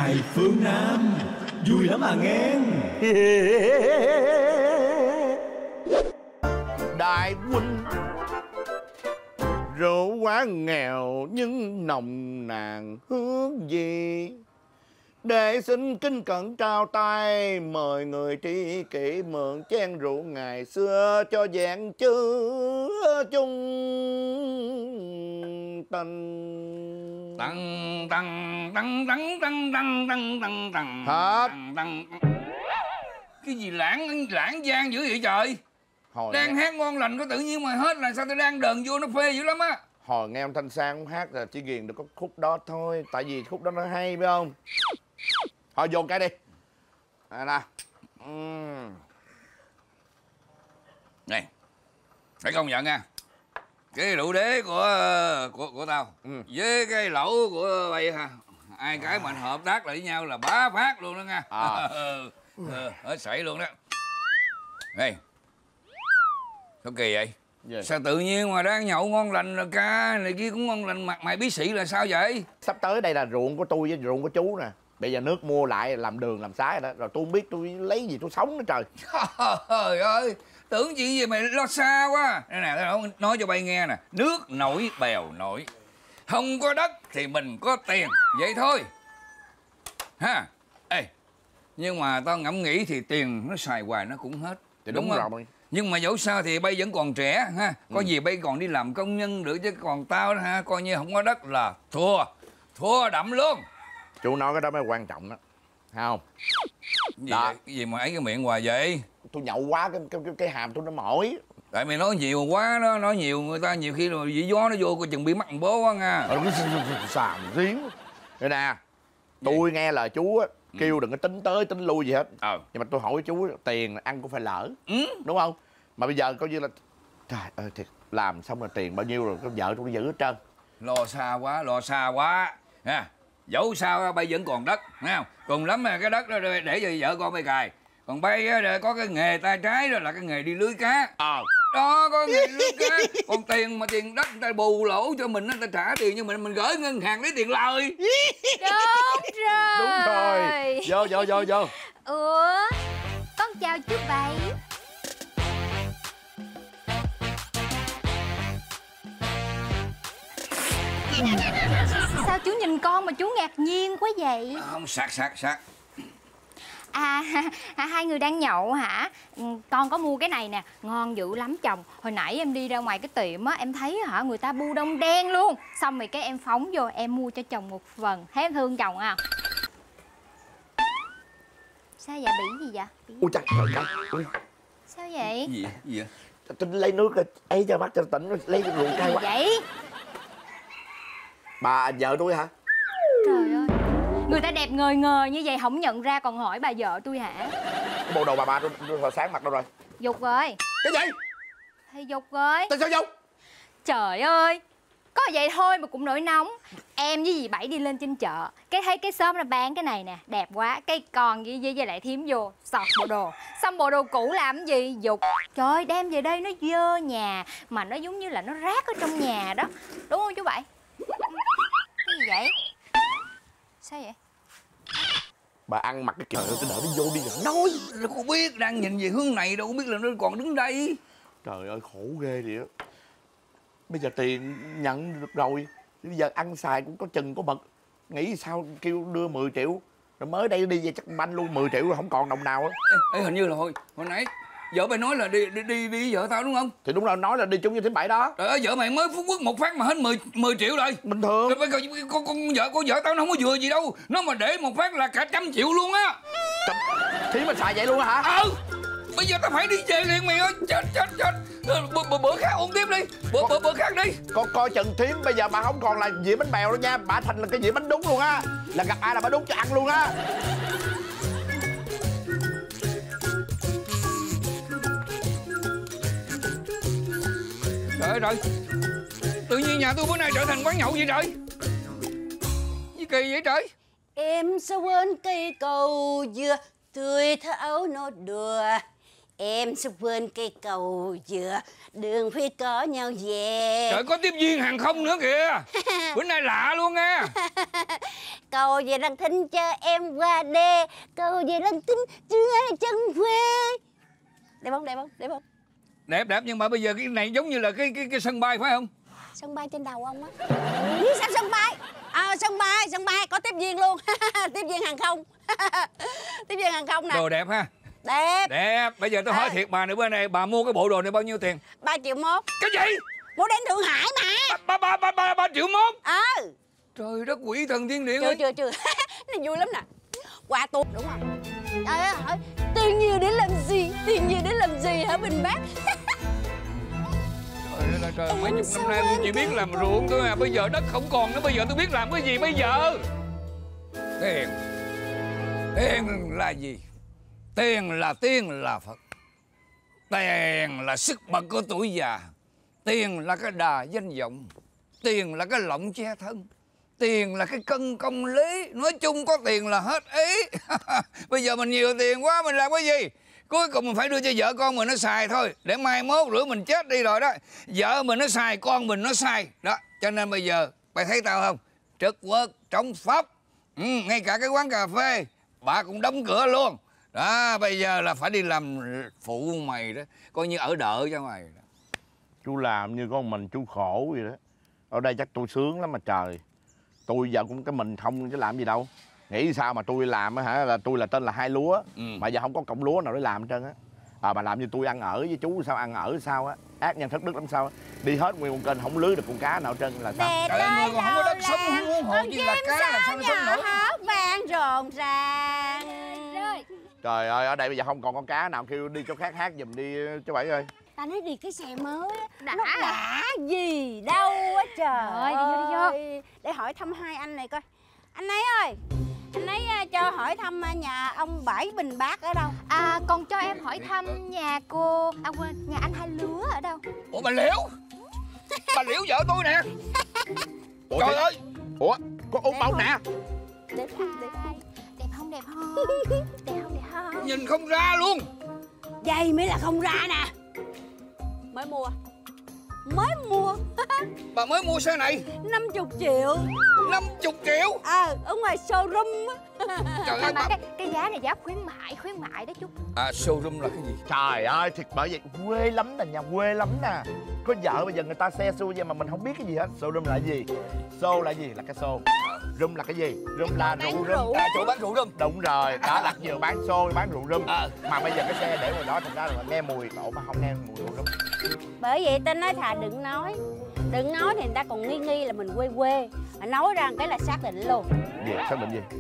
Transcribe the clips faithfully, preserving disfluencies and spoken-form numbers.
Ngài phương Nam vui lắm à nghe. Đại huynh, rượu quá nghèo nhưng nồng nàn hướng gì, để xin kính cẩn trao tay mời người tri kỷ mượn chén rượu ngày xưa cho vẹn chữ chung tình. Tăng tăng tăng tăng tăng tăng tăng tăng tăng Hết. tăng. Cái gì lãng lãng gian dữ vậy trời? Hồi đang nghe... hát ngon lành có tự nhiên mà hết là sao? Tôi đang đờn vô nó phê dữ lắm á. Hồi nghe ông Thanh Sang hát là chỉ ghiền được có khúc đó thôi, tại vì khúc đó nó hay phải không? Thôi vô cái đi. Nè nè. Uhm. Này, phải công nhận nha, cái rượu đế của của của tao ừ. với cái lẩu của bay ha, ai cái mình hợp tác lại với nhau là bá phát luôn đó nha. À. ừ, ừ, hết sảy luôn đó. Này, sao kỳ vậy? Dạ. Sao tự nhiên mà đang nhậu ngon lành rồi ca này kia cũng ngon lành, mặt mày bí xị là sao vậy? Sắp tới đây là ruộng của tôi với ruộng của chú nè. Bây giờ nước mua lại làm đường làm xá rồi đó. Rồi tôi không biết tôi lấy gì tôi sống nữa trời. Trời ơi, tưởng chuyện gì mày lo xa quá. Đây nè, tao nói cho bay nghe nè. Nước nổi bèo nổi, không có đất thì mình có tiền, vậy thôi ha. Ê, nhưng mà tao ngẫm nghĩ thì tiền nó xài hoài nó cũng hết thì đúng, đúng không? Rồi. Nhưng mà dẫu sao thì bay vẫn còn trẻ ha. Có ừ. gì bay còn đi làm công nhân được, chứ còn tao đó ha, coi như không có đất là thua. Thua đậm luôn. Chú nói cái đó mới quan trọng đó, thấy không? Gì đó. Cái gì mà ấy cái miệng hoài vậy? Tôi nhậu quá cái cái cái, cái hàm tôi nó mỏi. Tại mày nói nhiều quá đó, nói nhiều người ta nhiều khi rồi dĩ gió nó vô coi chừng bị mắc bố quá nha. Ờ, cái xàm riếng. Đây nè, tôi nghe lời chú á, kêu ừ. đừng có tính tới tính lui gì hết. Ờ. Nhưng mà tôi hỏi chú tiền ăn cũng phải lỡ, ừ. đúng không? Mà bây giờ coi như là trời ơi thiệt, làm xong rồi tiền bao nhiêu rồi, cái vợ tôi giữ hết trơn. Lo xa quá, lo xa quá ha. Dẫu sao bay vẫn còn đất, thấy không? Cùng lắm là cái đất đó để cho vợ con bay cài. Còn bay có cái nghề tay trái đó là cái nghề đi lưới cá. Ờ. Đó, có nghề lưới cá. Còn tiền mà tiền đất người ta bù lỗ cho mình, người ta trả tiền cho mình, mình gửi ngân hàng lấy tiền lời. Đúng rồi. Đúng rồi. Vô, vô, vô, vô. Ủa, con chào chú Bảy. Sao chú nhìn con mà chú ngạc nhiên quá vậy? À, không, sạc sạc sạc. À, hai người đang nhậu hả? Con có mua cái này nè, ngon dữ lắm chồng. Hồi nãy em đi ra ngoài cái tiệm á, em thấy hả người ta bu đông đen luôn. Xong rồi cái em phóng vô, em mua cho chồng một phần. Thấy em thương chồng à? Sao vậy? Bị gì vậy? Bị... Ui trời trời ơi. Sao vậy? Gì vậy? Gì vậy? Tôi lấy nước ấy cho bác cho tỉnh, lấy rượu cay quá. Vậy? Bà vợ tôi hả? Trời ơi, người ta đẹp ngời ngời như vậy không nhận ra còn hỏi bà vợ tôi hả? Cái bộ đồ bà bà tôi, tôi sáng mặt đâu rồi? Dục rồi. Cái gì? Thì dục rồi. Tại sao dục? Trời ơi, có vậy thôi mà cũng nổi nóng. Em với dì Bảy đi lên trên chợ, cái thấy cái shop nó bán cái này nè, đẹp quá. Cái còn với, với, với lại thím vô, sọt bộ đồ. Xong bộ đồ cũ làm cái gì? Dục. Trời ơi, đem về đây nó dơ nhà, mà nó giống như là nó rác ở trong nhà đó. Đúng không chú Bảy? Cái gì vậy? Sao vậy? Bà ăn mặc cái kiểu tôi đợi nó vô đi rồi nói. Nó có biết đang nhìn về hướng này đâu có biết là nó còn đứng đây. Trời ơi khổ ghê vậy á. Bây giờ tiền nhận được rồi, bây giờ ăn xài cũng có chừng có mực. Nghĩ sao kêu đưa mười triệu, rồi mới đây đi về chắc banh luôn mười triệu rồi không còn đồng nào á. Ê, ê hình như là hồi hồi nãy vợ mày nói là đi đi đi, đi vợ tao đúng không? Thì đúng rồi, nói là đi chung với thím Bảy đó. Trời ơi vợ mày mới Phú Quốc một phát mà hết mười triệu rồi. Bình thường. Rồi, con, con vợ con vợ tao nó không có vừa gì đâu, nó mà để một phát là cả trăm triệu luôn á. Thím mà xài vậy luôn hả? Ừ. Bây giờ tao phải đi về liền mày ơi, chết chết chết. Bữa, bữa, bữa khác uống tiếp đi, bữa, bữa, bữa khác đi. Con coi chừng thím bây giờ bà không còn là dĩa bánh bèo đâu nha, bà thành là cái dĩa bánh đúng luôn á. Là gặp ai là bà đúng cho ăn luôn á. Trời ơi trời, tự nhiên nhà tôi bữa nay trở thành quán nhậu vậy trời. Gì kỳ vậy trời. Em sao quên cây cầu dừa tươi thảo nốt đùa. Em sẽ quên cây cầu giữa đường phía có nhau về. Trời, có tiếp viên hàng không nữa kìa. Bữa nay lạ luôn nha. Cầu về lăng thinh cho em qua đê, cầu về lăng thinh chưa ai chân quê. Đẹp không, đẹp không, đẹp không? Đẹp đẹp, nhưng mà bây giờ cái này giống như là cái cái cái sân bay phải không? Sân bay trên đầu ông á. Biết sao sân bay? À, sân bay, sân bay có tiếp viên luôn. Tiếp viên hàng không. Tiếp viên hàng không nè. Đồ đẹp ha. Đẹp. Đẹp. Bây giờ tôi hỏi À. thiệt bà nữa, bữa nay bà mua cái bộ đồ này bao nhiêu tiền? Ba triệu mốt. Cái gì? Bộ đen Thượng Hải mà. Ba ba ba ba ba triệu mốt. Ờ. Trời đất quỷ thần thiên địa Chưa ơi. chưa chưa. Này vui lắm nè. Quà tốt đúng không? Trời ơi, hỏi tiền nhiều để làm gì? Tiền nhiều để làm gì hả Bình Bác? Trời ơi, trời, mấy chục năm nay tôi chỉ biết làm ruộng thôi à. Bây giờ đất không còn nữa, bây giờ tôi biết làm cái gì bây giờ? Tiền. Tiền là gì? Tiền là tiên là Phật. Tiền là sức bật của tuổi già. Tiền là cái đà danh vọng. Tiền là cái lọng che thân. Tiền là cái cân công lý. Nói chung có tiền là hết ý. Bây giờ mình nhiều tiền quá mình làm cái gì? Cuối cùng mình phải đưa cho vợ con mình nó xài thôi. Để mai mốt rửa mình chết đi rồi đó, vợ mình nó xài, con mình nó xài. Đó, cho nên bây giờ mày thấy tao không? Trật quật, trọng pháp. Ừ, ngay cả cái quán cà phê bà cũng đóng cửa luôn. Đó, bây giờ là phải đi làm phụ mày đó. Coi như ở đợ cho mày đó. Chú làm như con mình chú khổ vậy đó. Ở đây chắc tôi sướng lắm mà trời. Tôi giờ cũng cái mình không chứ làm gì đâu. Nghĩ sao mà tôi làm á hả, là tôi là tên là Hai Lúa. Ừ. Mà giờ không có cọng lúa nào để làm hết trơn á. À, bà làm như tôi ăn ở với chú sao, ăn ở sao á. Ác nhân thất đức lắm sao á. Đi hết nguyên con kênh không lưới được con cá nào hết trơn là sao. Trời ơi, người còn không có đất sống, không có hộ gì là cá làm sao nó sống nổi. Hát vang rộn ràng. Trời ơi, ở đây bây giờ không còn con cá nào, kêu đi chỗ khác hát giùm đi chú Bảy ơi. Ta nói đi cái xe mới á, Đã. nó đã gì đâu á trời Rồi, đi vô, đi vô. ơi. Để hỏi thăm hai anh này coi. Anh ấy ơi, anh ấy à, cho hỏi thăm à, nhà ông Bảy Bình Bác ở đâu? À, còn cho em hỏi thăm nhà cô, à quên, nhà anh Hai Lúa ở đâu? Ủa bà Liễu, bà Liễu vợ tôi nè. Ủa, Trời thì... ơi, Ủa, có út bông nè. Đẹp không, đẹp Ai? Đẹp không, đẹp không? Đẹp không, đẹp không? nhìn không ra luôn. Vậy mới là không ra nè. Mới mua. Mới mua. Bà mới mua xe này năm mươi triệu. năm mươi triệu. Ờ, ở ngoài showroom á. Trời Mà, ơi, mà bà... cái, cái giá này giá khuyến mại, khuyến mại đó chú. À, showroom là cái gì? Trời ơi, thiệt bởi vậy quê lắm nè, nhà quê lắm nè. Có vợ bây giờ người ta xe xu vậy mà mình không biết cái gì hết. Showroom là cái gì? Show là gì? Là cái show. Room là cái gì? Room là rượu room. À, chỗ bán rượu room. Đúng rồi, đó là vừa bán xô bán rượu room. À. Mà bây giờ cái xe để ngoài đó thành ra là nghe mùi, ổ mà không nghe mùi rượu room. Bởi vậy ta nói thà đừng nói. Đừng nói thì người ta còn nghi nghi là mình quê quê. Mà nói ra cái là xác định luôn. Gì? Xác định gì?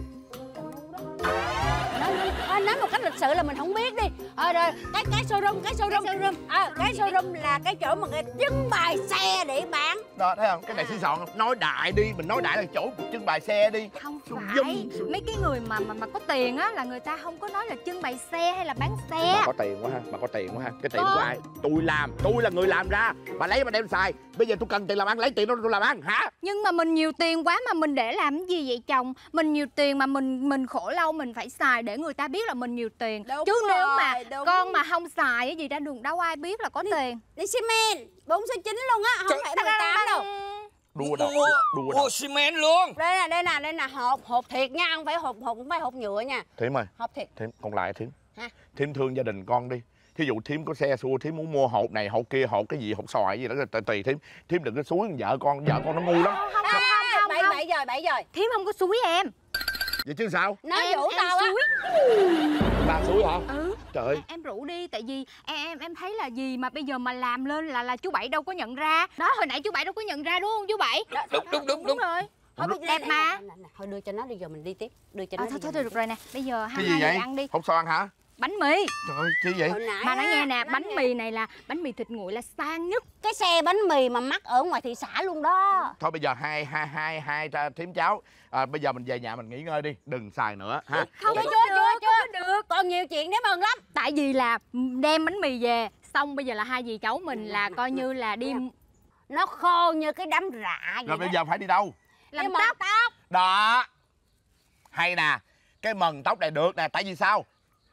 Nói, nói, nói một cách lịch sự là mình không biết đi. Ờ rồi, cái cái showroom, cái showroom, cái showroom. À, cái showroom là cái chỗ mà người trưng bày xe để bán. Đó, thấy không? Cái này xí xọn. Nói đại đi, mình nói đại là chỗ trưng bày xe đi. Không Zoom, phải, zoom. mấy cái người mà mà mà có tiền á là người ta không có nói là trưng bày xe hay là bán Bà xe. có tiền quá ha, bà có tiền quá ha. Cái tiền Có. của ai? Tôi làm, tôi là người làm ra. Bà lấy bà đem xài. Bây giờ tôi cần tiền làm ăn, lấy tiền đó tôi làm ăn hả? Nhưng mà mình nhiều tiền quá mà mình để làm cái gì vậy chồng? Mình nhiều tiền mà mình mình khổ lâu mình phải xài để người ta biết là mình nhiều tiền. Đúng Chứ nếu rồi, mà đúng. con mà không xài cái gì ra đường đâu ai biết là có tiền. Đi xi men, bốn số chín luôn á, không phải mười tám đâu. Đua đâu, Mua, đua đâu. mua xi men luôn. Đây nè, đây nè, đây nè, hộp, hộp thiệt nha, không phải hộp, hộp không phải hộp nhựa nha. Thím ơi, Hộp thiệt. Thím, còn lại Thím. Hả? Thím thương gia đình con đi. Thí dụ Thím có xe xua, Thím muốn mua hộp này, hộp kia, hộp cái gì, hộp xoài gì đó, tùy, tùy Thím. Thím đừng có xúi vợ con, vợ con nó ngu lắm. Không, không, À, không, không, bảy, không. bảy giờ, bảy giờ. Thím không có xúi em. Vậy chứ sao? Nói Em- vũ em tao á. xúi. Ba xúi hả? Ừ. Trời ơi. Em, em rủ đi tại vì em em em thấy là gì mà bây giờ mà làm lên là là chú Bảy đâu có nhận ra. Đó hồi nãy chú Bảy đâu có nhận ra đúng không chú Bảy? Đó, Đúng, đúng, đúng, đúng. rồi. Thôi, bây giờ- Đẹp mà. Nè, nè, nè, thôi đưa cho nó đi, giờ mình đi tiếp. Đưa cho Ờ, nó thôi đi, thôi giờ thôi mình được rồi nè. Bây giờ hai Cái gì hai vậy? người ăn đi. Hộp xoan hả? Bánh mì. Trời ơi, chi vậy? Hồi nãy Mà nói á, nghe nè, nói bánh nghe. mì này là bánh mì thịt nguội là sang nhất. Cái xe bánh mì mà mắc ở ngoài thị xã luôn đó. Thôi bây giờ hai hai hai hai ta Thím cháu, à, bây giờ mình về nhà mình nghỉ ngơi đi, đừng xài nữa ha. Không Chưa, có chưa, được, chưa, không có được. Còn nhiều chuyện để mừng lắm. Tại vì là đem bánh mì về, xong bây giờ là hai dì cháu mình là coi như là đi Nó khô như cái đám rạ vậy Rồi bây đó. giờ phải đi đâu? làm Nhưng mà tóc. tóc. Đó. Hay nè, cái mần tóc này được nè, tại vì sao?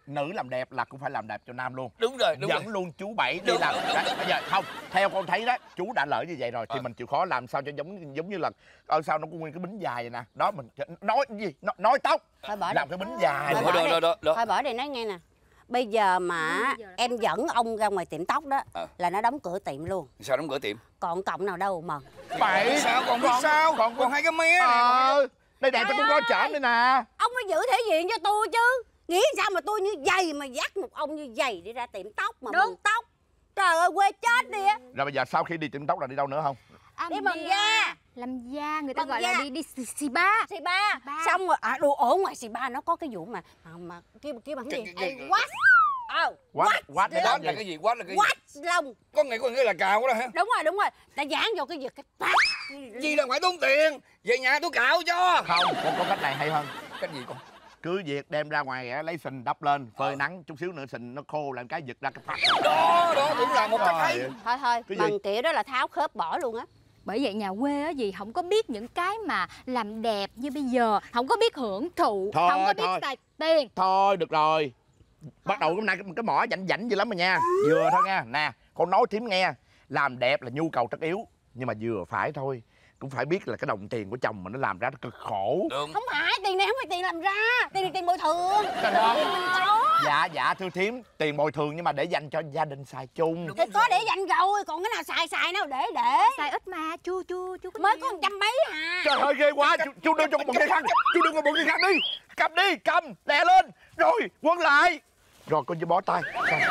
nữ làm đẹp là cũng phải làm đẹp cho nam luôn. Đúng rồi, đúng dẫn rồi. luôn chú Bảy đi Đúng, làm. đúng, đúng, Đấy, đúng. bây giờ không, theo con thấy đó, chú đã lỡ như vậy rồi thì À. mình chịu khó làm sao cho giống giống như là ở sao nó có nguyên cái bính dài vậy nè. Đó mình nói cái gì? Nói, nói tóc. Thôi bỏ Làm đi. cái bính dài. Thôi Đó, bỏ đó, đi. đó, đó, đó. Thôi bỏ đi nói nghe nè. Bây giờ mà Bây giờ là em dẫn ông ra ngoài tiệm tóc đó À. là nó đóng cửa tiệm luôn. Sao đóng cửa tiệm? Còn cộng nào đâu mà. Bảy. Sao còn biết sao? Còn còn hai cái mé này. Ờ, đây đẹp cho con coi trởm đây nè. Ông phải giữ thể diện cho tôi chứ. Nghĩ sao mà tôi như vậy mà dắt một ông như vậy đi ra tiệm tóc mà Đúng. mừng tóc. Trời ơi quê chết đi á. Rồi bây giờ sau khi đi tiệm tóc là đi đâu nữa không? À, Đi mình bằng da. làm da, người ta Bằng gọi da. là đi đi xì- xì ba. Xì ba. Ba. Xong rồi à, đồ ở ngoài xì ba nó có cái vụ mà mà, mà kêu kêu bằng cái gì? Cái- cái- cái- What? Ờ, Quát, quát để Quát làm là gì? cái gì? Quát là cái gì? What lông. Có nghĩa có nghĩa là cào đó hả? Đúng rồi, đúng rồi. Ta dán vô cái việc cái tát. Gì là phải tốn tiền? Về nhà tôi cạo cho. Không, con có cách này hay hơn. Cách gì con? Cứ việc đem ra ngoài á, lấy sình đắp lên, phơi nắng chút xíu nữa sình nó khô làm cái giật ra cái phát. Đó, đó cũng là một cách hay. Trời. Thôi thôi, Cái gì? bằng kiểu đó là tháo khớp bỏ luôn á. Bởi vậy nhà quê á gì không có biết những cái mà làm đẹp như bây giờ, không có biết hưởng thụ, Thôi, không có biết thôi. xài tiền. Thôi được rồi. Bắt đầu hôm nay cái, cái mỏ dảnh dảnh dữ lắm rồi nha. Vừa thôi nha. Nè, con nói thím nghe. Làm đẹp là nhu cầu tất yếu. Nhưng mà vừa phải thôi. Cũng phải biết là cái đồng tiền của chồng mà nó làm ra nó cực khổ. Đúng. Không phải, tiền này không phải tiền làm ra. Tiền này tiền bồi thường. Trời ơi. Có. Dạ dạ thưa thím. Tiền bồi thường nhưng mà để dành cho gia đình xài chung. Thì có để dành rồi, còn cái nào xài xài nào để để. Xài ít mà, chu chu chu có Mới nhiều. có một trăm mấy à. Trời ơi ghê quá. Chú, chú đưa cho con một cây khăn. Chú đưa con một cây khăn đi. Cầm đi, cầm, lẹ lên. Rồi, quấn lại. Rồi con chỉ bó tay.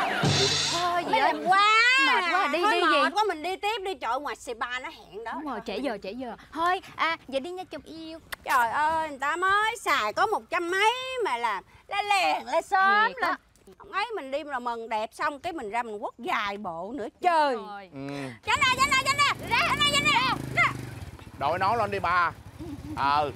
Thôi gì Mới ơi. làm quá. Mệt quá, đi, Thôi đi mệt gì? quá mình đi tiếp đi, trời ngoài xì ba nó hẹn đó. Đúng rồi, trễ giờ trễ giờ. Thôi, à vậy đi nha chồng yêu. Trời ơi, người ta mới xài có một trăm mấy mà làm la lèn la xóm Thiệt là. á. Ông ấy mình đi là mừng đẹp xong cái mình ra mình quất dài bộ nữa chơi. Rồi. Ừ. Tránh ra, tránh ra, tránh ra. Ra, tránh ra, tránh ra. Ra. Đội nón lên đi bà. Ờ.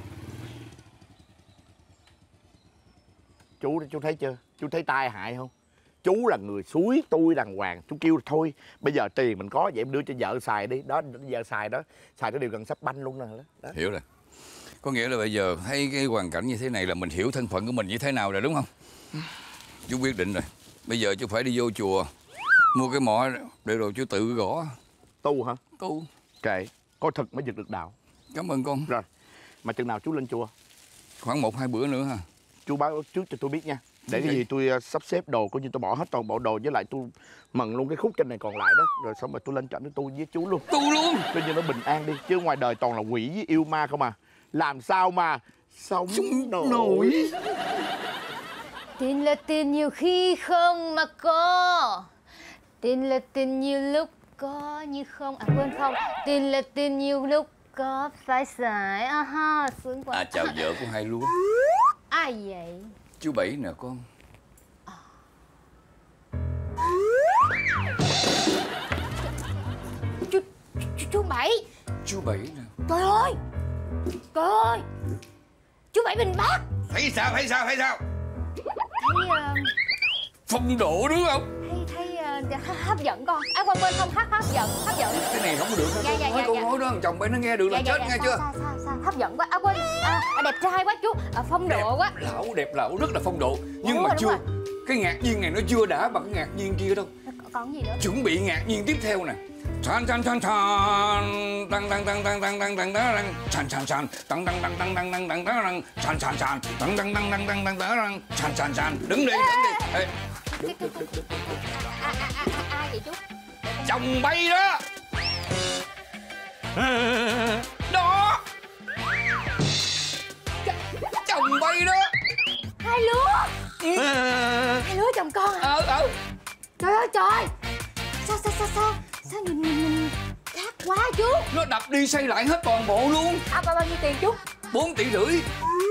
Chú chú thấy chưa? Chú thấy tai hại không? Chú là người xúi tôi đàng hoàng. Chú kêu thôi bây giờ tiền mình có vậy em đưa cho vợ xài đi. Đó giờ xài đó. Xài cái điều gần sắp banh luôn nè. Đó. Hiểu rồi. Có nghĩa là bây giờ thấy cái hoàn cảnh như thế này là mình hiểu thân phận của mình như thế nào rồi đúng không? Chú quyết định rồi. Bây giờ chú phải đi vô chùa mua cái mỏ để rồi chú tự gõ. Tu hả? Tu. Kệ. Có thực mới giật được đạo. Cảm ơn con. Rồi. Mà chừng nào chú lên chùa? Khoảng một hai bữa nữa ha. Chú báo trước cho tôi biết nha. Để Gì cái vậy? gì tôi uh, sắp xếp đồ, coi như tôi bỏ hết toàn bộ đồ với lại tôi mần luôn cái khúc trên này còn lại đó. Rồi xong rồi tôi lên trển tôi với chú luôn. Tu luôn. Coi như nó bình an đi. Chứ ngoài đời toàn là quỷ với yêu ma không à. Làm sao mà sống nổi. Tiền là tiền nhiều khi không mà có. Tiền là tiền nhiều lúc có như không. À quên không. Tiền là tiền nhiều lúc có phải xài. À ha, sướng quá. À chào vợ của hai lúa. Ai vậy? Chú Bảy nè con. Chú, chú, chú Bảy. Chú Bảy nè. Trời ơi. Trời ơi. Chú Bảy Bình Bát. Thấy sao thấy sao thấy sao? Thấy uh, Phong độ đúng không? thấy thấy uh, hấp dẫn con. À quên quên không, hấp hấp dẫn, hấp dẫn. Cái này không có được hả? Dạ, Con dạ, nói dạ, câu dạ. nói đó chồng Bảy nó nghe được là chết nghe sao, chưa? Sao, sao, sao, hấp dẫn quá. À quên, à, à, đẹp trai quá chú. À, phong độ quá. Lão đẹp lão rất là phong độ. Nhưng Đúng mà rồi, đúng chưa. rồi. Cái ngạc nhiên này nó chưa đã bằng cái ngạc nhiên kia đâu. Còn gì nữa? Chuẩn bị ngạc nhiên tiếp theo nè. Chan chan chan chan tăng tăng tăng tăng tăng tăng tăng tăng chan chan chan tăng tăng tăng tăng tăng tăng tăng tăng chan chan chan tăng tăng tăng tăng tăng tăng tăng chan chan chan đứng đi đứng đi. Ê, Cái, cái, cái, à, à, à, à, ai vậy chú? chồng bay đó. Đó. Chồng bay đó. Hai lúa. Hai lúa chồng con à? Ờ ờ. Trời ơi trời. Sao sao sao sao? Sao nhìn nhìn nhìn khác quá chú. Nó đập đi xây lại hết toàn bộ luôn. À bao bao nhiêu tiền chú? Bốn tỷ rưỡi.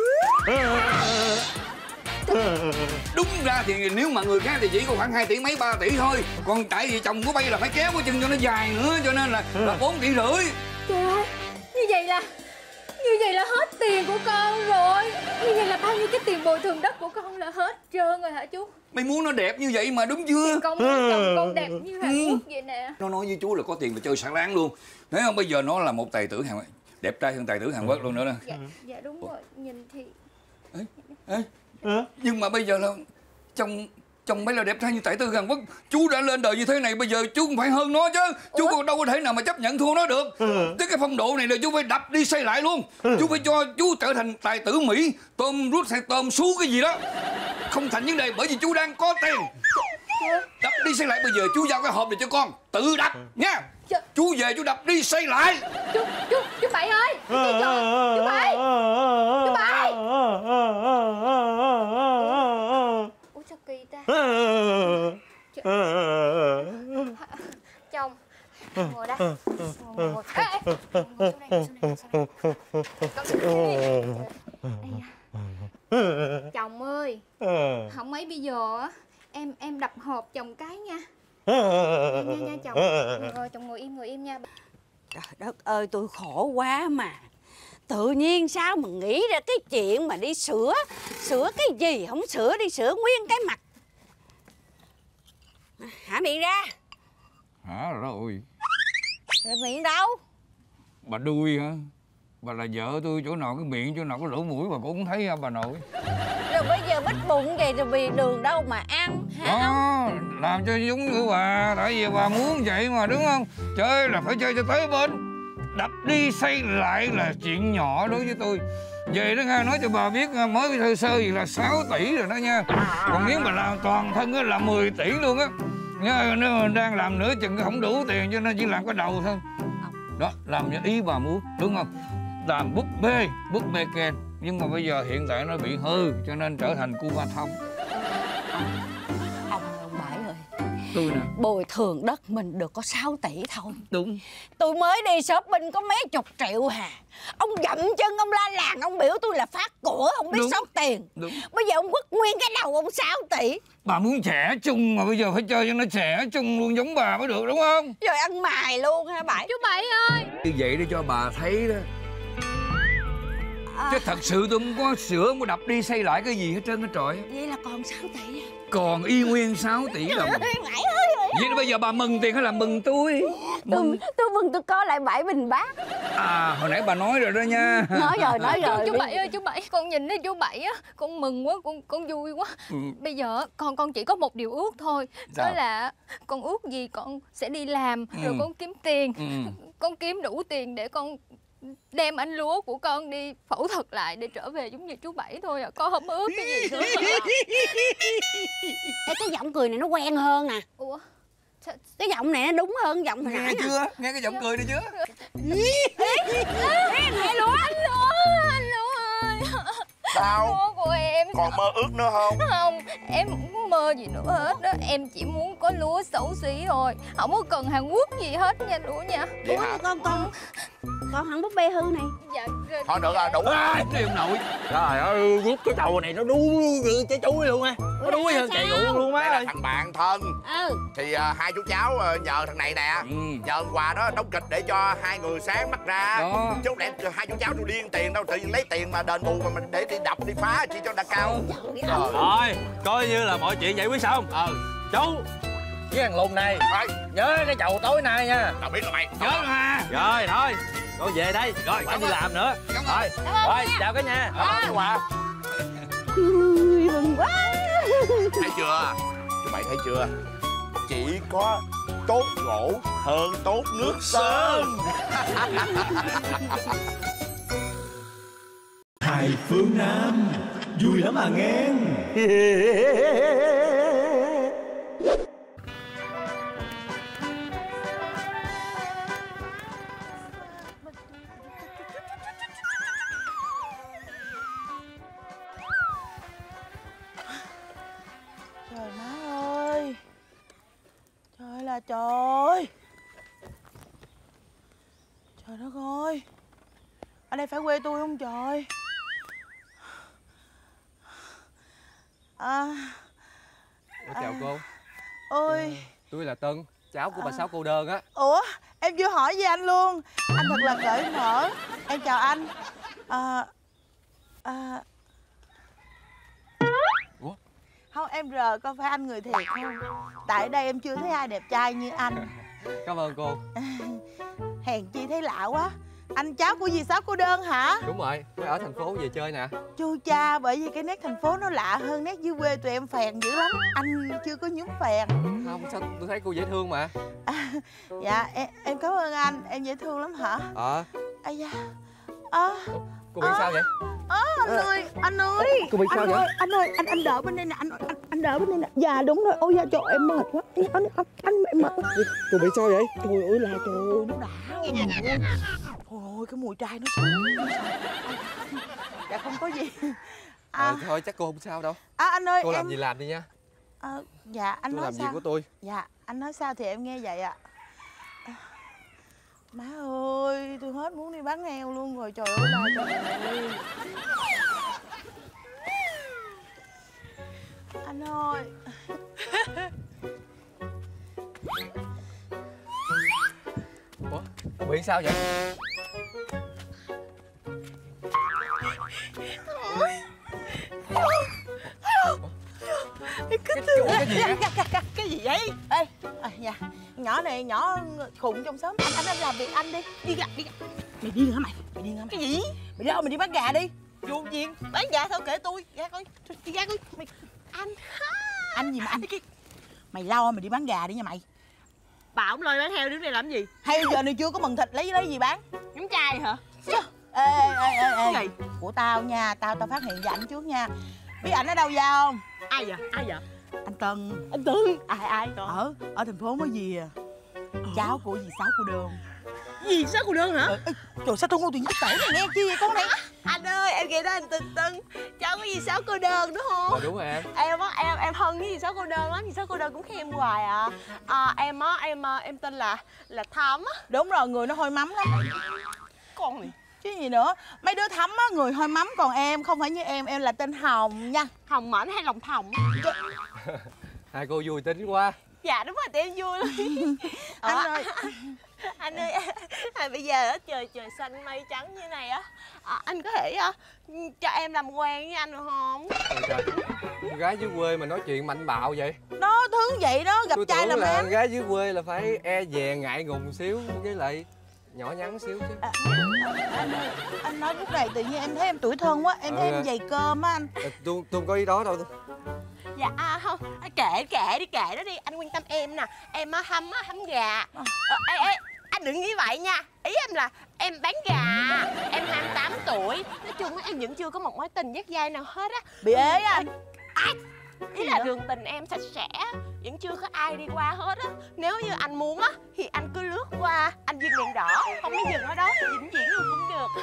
Đúng ra thì nếu mà người khác thì chỉ có khoảng hai tỷ mấy ba tỷ thôi. Còn tại vì chồng của bay là phải kéo cái chân cho nó dài nữa, cho nên là là bốn tỷ rưỡi. Trời ơi. Như vậy là Như vậy là hết tiền của con rồi. Như vậy là bao nhiêu cái tiền bồi thường đất của con là hết trơn rồi hả chú? Mày muốn nó đẹp như vậy mà đúng chưa? Con muốn chồng con đẹp như Hàn Quốc vậy nè. Nó nói với chú là có tiền là chơi sảng láng luôn. Thấy không, bây giờ nó là một tài tử Hàn Quốc, đẹp trai hơn tài tử Hàn Quốc luôn nữa nè. Dạ, dạ đúng rồi. Nhìn thì Ê, ê. Nhưng mà bây giờ là chồng chồng bay là đẹp trai như Tài Tử Hàn Quốc. Chú đã lên đời như thế này, bây giờ chú cũng phải hơn nó chứ. Chú còn đâu có thể nào mà chấp nhận thua nó được. ừ. Tới cái phong độ này là chú phải đập đi xây lại luôn. ừ. Chú phải cho chú trở thành tài tử Mỹ, tôm rút hay tôm sú cái gì đó. Không thành vấn đề, bởi vì chú đang có tiền. Đập đi xây lại, bây giờ chú giao cái hộp này cho con tự đập nha. Chú về chú đập đi xây lại. Chú, chú, chú Bảy ơi. Chú Bảy. Chú Bảy. Ủa sao kỳ ta. Chồng, ngồi đây. Ngồi, ngồi. Ê, ê. Ngồi xuống đây, ngồi xuống đây. Chồng ơi. Không mấy bây giờ á, em em đập hộp chồng cái nha. Nha nha chồng. Rồi chồng ngồi im ngồi im nha. Trời đất ơi, tôi khổ quá mà. Tự nhiên sao mà nghĩ ra cái chuyện mà đi sửa. Sửa cái gì không sửa, đi sửa nguyên cái mặt. Hả miệng ra. Hả rồi. Rồi miệng đâu? Bà đuôi hả? Bà là vợ tôi, chỗ nào cái miệng, chỗ nào có lỗ mũi bà cũng không thấy hả bà nội? Rồi bây giờ bít bụng vậy rồi vì đường đâu mà ăn hả? Đó, làm cho giống như bà. Tại vì bà muốn vậy mà đúng không? Chơi là phải chơi cho tới bên. Đập đi xây lại là chuyện nhỏ đối với tôi. Về đó nghe nói cho bà biết mới thơ sơ gì là sáu tỷ rồi đó nha. Còn nếu mà làm toàn thân á là mười tỷ luôn á. Nếu mà đang làm nữa chừng không đủ tiền cho nên chỉ làm cái đầu thôi. Đó, làm như ý bà muốn, đúng không? Làm búp bê, búp bê Ken. Nhưng mà bây giờ hiện tại nó bị hư cho nên trở thành cu ba thông. Ông ông Bảy ơi, tôi nè, bồi thường đất mình được có sáu tỷ thôi. đúng. Tôi mới đi shopping có mấy chục triệu hà. Ông dậm chân, ông la làng, ông biểu tôi là phát của, không biết Đúng. sót tiền. Đúng. Bây giờ ông quất nguyên cái đầu ông sáu tỷ. Bà muốn trẻ chung mà bây giờ phải chơi cho nó trẻ chung luôn giống bà mới được đúng không? Rồi ăn mài luôn hả Bảy? Chú Bảy ơi. Như vậy để cho bà thấy đó. À, Chứ thật sự tôi không có sửa, không có đập đi xây lại cái gì hết trơn hết trọi. vậy là còn sáu tỷ à? Còn y nguyên sáu tỷ đồng. Bảy ơi. Vậy bây giờ bà mừng tiền hay là mừng tôi? Mừng. Tôi, tôi mừng tôi có lại bảy bình bát. À, hồi nãy bà nói rồi đó nha. Nói rồi, nói rồi. Chú Bảy ơi, chú Bảy, con nhìn thấy chú Bảy á, con mừng quá, con con vui quá. ừ. Bây giờ con con chỉ có một điều ước thôi. Sao? Đó là con ước gì con sẽ đi làm ừ. rồi con kiếm tiền. ừ. Con kiếm đủ tiền để con đem anh lúa của con đi phẫu thuật lại để trở về giống như chú Bảy thôi à. Con không ước cái gì nữa. Ê, cái giọng cười này nó quen hơn nè. Ủa? Cái giọng này nó đúng hơn giọng hồi Nghe nãy chưa? Nè. Nghe cái giọng cười này chưa? Nghe lúa. Anh lúa, anh lúa ơi. Sao? Lúa của em. Còn mơ ước nữa không? Không, em không có mơ gì nữa hết đó. Em chỉ muốn có lúa xấu xí thôi. Không có cần Hàn Quốc gì hết nha lúa nha. Vậy hả? Con con con thằng búp bê hư này. Dạ. Thôi được rồi, đủ rồi. Đi ông nội. Trời ơi, vuốt cái đầu này nó đu trái chuối luôn á. Nó đuối hơn chạy ruộng luôn Đây á. là thằng bạn thân. Ừ. Thì uh, hai chú cháu uh, nhờ thằng này nè. Ừ. Nhờ ông Hòa đó đóng kịch để cho hai người sáng mắt ra. Đó. Chứ không lẽ hai chú cháu tôi điên tiền đâu. Tự nhiên lấy tiền mà đền bù mà mình để đi đập đi phá chi cho đã cao. Rồi, coi như là mọi chuyện giải quyết xong. Ờ. Chú với thằng Lùng này Rồi, nhớ cái chầu tối nay nha. tao biết rồi mày. Nhớ mà. Rồi thôi, con về đây. Rồi, Phải đi làm nữa. Cảm ơn. Rồi, rồi chào cả nhà. Ờ, chú Hòa. Ui, mừng quá. Thấy chưa? Chú Bảy thấy chưa? Chỉ có tốt gỗ hơn tốt nước sơn. Hai phương Nam vui lắm à nghe. Trời má ơi. Trời là trời. Trời đất ơi. Ở đây phải quê tôi không trời? À, Ủa, chào à, cô. ôi. Tôi là Tân, cháu của bà Sáu cô đơn á. Ủa, em chưa hỏi gì anh luôn. Anh thật là cởi mở. Em chào anh. À, à... Ủa? Không, em rờ coi phải anh người thiệt không? Tại đây em chưa thấy ai đẹp trai như anh. Cảm ơn cô. Hèn chi thấy lạ quá. Anh cháu của dì Sáu cô đơn hả? Đúng rồi, mới ở thành phố về chơi nè. Chu cha, bởi vì cái nét thành phố nó lạ hơn nét dưới quê tụi em phèn dữ lắm. Anh chưa có nhúng phèn. Không, sao tôi thấy cô dễ thương mà. À, dạ em em cảm ơn anh, em dễ thương lắm hả? Ờ. Ây da. Ơ. Cô bị à, sao vậy? Ơ à, anh ơi, anh ơi. Cô bị sao anh vậy? ơi, anh ơi, anh anh đỡ bên đây nè, anh anh anh đỡ bên đây nè. Dạ đúng rồi. Ôi da trời em mệt quá. Anh anh anh, anh em mệt. Cô bị sao vậy? Trời ơi là trời ơi, nó đã nghe nè. Ôi ôi cái mùi trai nó sướng. Dạ không có gì. À, Ờ, thôi chắc cô không sao đâu. à anh ơi Cô em... làm gì làm đi nha. À, dạ anh Tôi nói làm sao? việc của tôi. Dạ anh nói sao thì em nghe vậy ạ. À. Má ơi, tôi hết muốn đi bán heo luôn rồi, trời ơi là trời ơi. Anh ơi. Ủa, cô bị sao vậy? Em cứ thương cái gì vậy? Cái gì vậy? Ê, à, dạ. Nhỏ này nhỏ khùng trong xóm. Anh anh anh làm việc anh đi. Đi ra, đi ra. Mày điên hả mày? Mày điên hả mày? Cái gì? Mày đi đâu mày đi bán gà đi. Vô duyên, bán gà thôi kệ tôi. Ra coi. Đi ra coi. Mày anh anh gì mà anh? Mày lo mày đi bán gà đi nha mày. Bà ổng lôi bán heo đứng đây làm gì? Hay giờ này chưa có mần thịt lấy lấy gì bán? Nhắm chai hả? Ê ê ê ê. Cái gì? Của tao nha, tao tao phát hiện ra ảnh trước nha. Biết ảnh ở đâu ra không? Ai vậy? Ai vậy? Anh Tân. Anh Tư. Ai ai con? Ở ở thành phố mới gì à? Cháu của dì Sáu cô đơn. Gì sao cô đơn hả? Trời, ê, trời sao tôi ngu tự nhiên cái này nghe chi vậy con này? Anh ơi, em nghe đó anh Tân Tân. Cháu có gì Sáu cô đơn đúng không? Ờ, đúng rồi em. Em á, em em thân với dì Sáu cô đơn lắm, dì Sáu cô đơn cũng khen em hoài à. À em á, em em tên là là Thắm á. Đúng rồi, người nó hôi mắm lắm. Con này. Chứ gì nữa. Mấy đứa Thắm á, người hôi mắm, còn em không phải như em, em là tên Hồng nha. Hồng mẫn hay lòng thòng? Hai cô vui tính quá. Dạ đúng rồi, tụi em vui lắm. Anh Ủa, ơi. anh ơi, à, bây giờ á, trời trời xanh mây trắng như này á, à, anh có thể à, cho em làm quen với anh được không? Ôi trời, con gái dưới quê mà nói chuyện mạnh bạo vậy. Nó thứ vậy đó, gặp Tôi trai tưởng làm là em. con gái dưới quê là phải e dè ngại ngùng xíu, với lại nhỏ nhắn xíu chứ. À, anh ơi, anh nói lúc này tự nhiên em thấy em tủi thân quá. Em Ừ. thấy em dày cơm á anh. À, tôi tôi không có ý đó đâu. Dạ à, không, à, kệ kệ đi kệ đó đi, anh quan tâm em nè, em á hâm á hâm gà. Ờ, ê ê, anh đừng nghĩ vậy nha, ý em là em bán gà, em hai mươi tám tuổi, nói chung á em vẫn chưa có một mối tình dắt dai nào hết á. Bị ế anh. Ai? Ý là đường tình em sạch sẽ, vẫn chưa có ai đi qua hết á. Nếu như anh muốn á thì anh cứ lướt qua, anh dừng đèn đỏ, không có dừng ở đó thì vĩnh viễn luôn cũng được.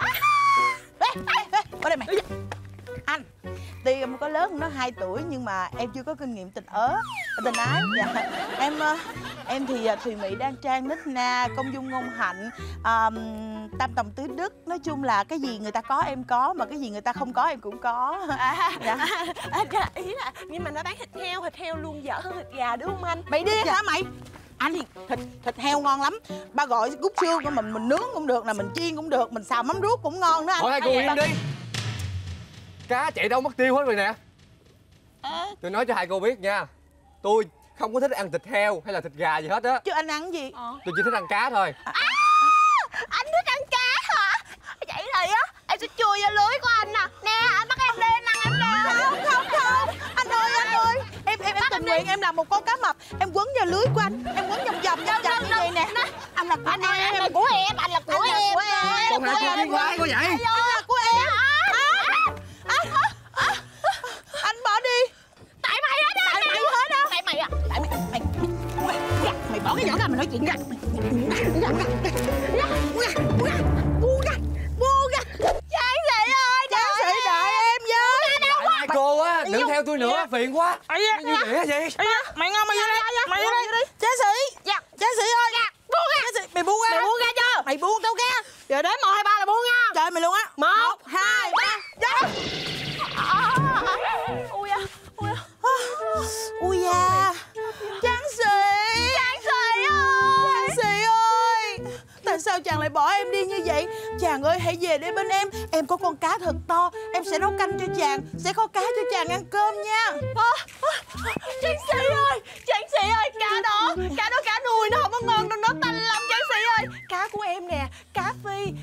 Ê, ê, ê, qua đây mày. Anh, tuy em có lớn hơn nó hai tuổi nhưng mà em chưa có kinh nghiệm tình ớ, tình ái. Dạ. Em em thì thùy mị đan trang nít na, công dung ngôn hạnh, um, tam tòng tứ đức. Nói chung là cái gì người ta có em có, mà cái gì người ta không có em cũng có. À, dạ. à, à, ý là nhưng mà nó bán thịt heo, thịt heo luôn dở hơn thịt gà đúng không anh? Mày điên hả mày? Anh thì thịt thịt heo ngon lắm. Ba gọi cút xương của mình mình nướng cũng được, là mình chiên cũng được, mình xào mắm ruốc cũng ngon đó anh. Thôi hai cô yên đi. Cá chạy đâu mất tiêu hết rồi nè. À. Tôi nói cho hai cô biết nha, tôi không có thích ăn thịt heo hay là thịt gà gì hết á. Chứ anh ăn cái gì? Ờ. Tôi chỉ thích ăn cá thôi. À, anh thích ăn cá hả? Vậy thì á, em sẽ chui vô lưới của anh nè. Nè, anh bắt em lên ăn em nè. Không, không, không. Anh ơi, anh ơi. Em em em tình nguyện em làm một con cá mập. Em quấn vào lưới của anh. Em quấn vòng vòng vòng vòng như vậy nè. Anh là của Anh em. ơi, anh là của em, anh là của em. Con hai cô điên quái quá vậy? Anh là của em. Anh bỏ đi. Tại mày hết á. Tại mày hết á. Tại mày á. Tại mày mày mày mày bỏ cái vỏ ra mày nói chuyện ra. Buông ra. Buông ra. Tráng sĩ ơi. Tráng sĩ đợi em với. Hai cô á, đừng theo tôi nữa, phiền quá. Như vậy gì? Mày ngon mày vô đây. Mày vô đây. Tráng sĩ. Dạ. Tráng sĩ ơi. Buông ra. Tráng sĩ mày buông ra. Mày buông ra chưa? Mày buông tao ra. Giờ đến một hai ba là buông nha. Trời mày luôn á. Một, hai, ba. Dạ. Ui da, ui da. Ui da. Tráng sĩ. Tráng sĩ ơi. Tráng sĩ ơi. Tại sao chàng lại bỏ em đi như vậy? Chàng ơi hãy về đây bên em. Em có con cá thật to. Em sẽ nấu canh cho chàng. Sẽ có cá cho chàng ăn cơm nha. À, Tráng sĩ ơi, Tráng sĩ ơi, cá đó, cá đó cá nuôi nó không có ngon đâu, nó tanh lắm Tráng sĩ ơi. Cá của em nè, cá phi,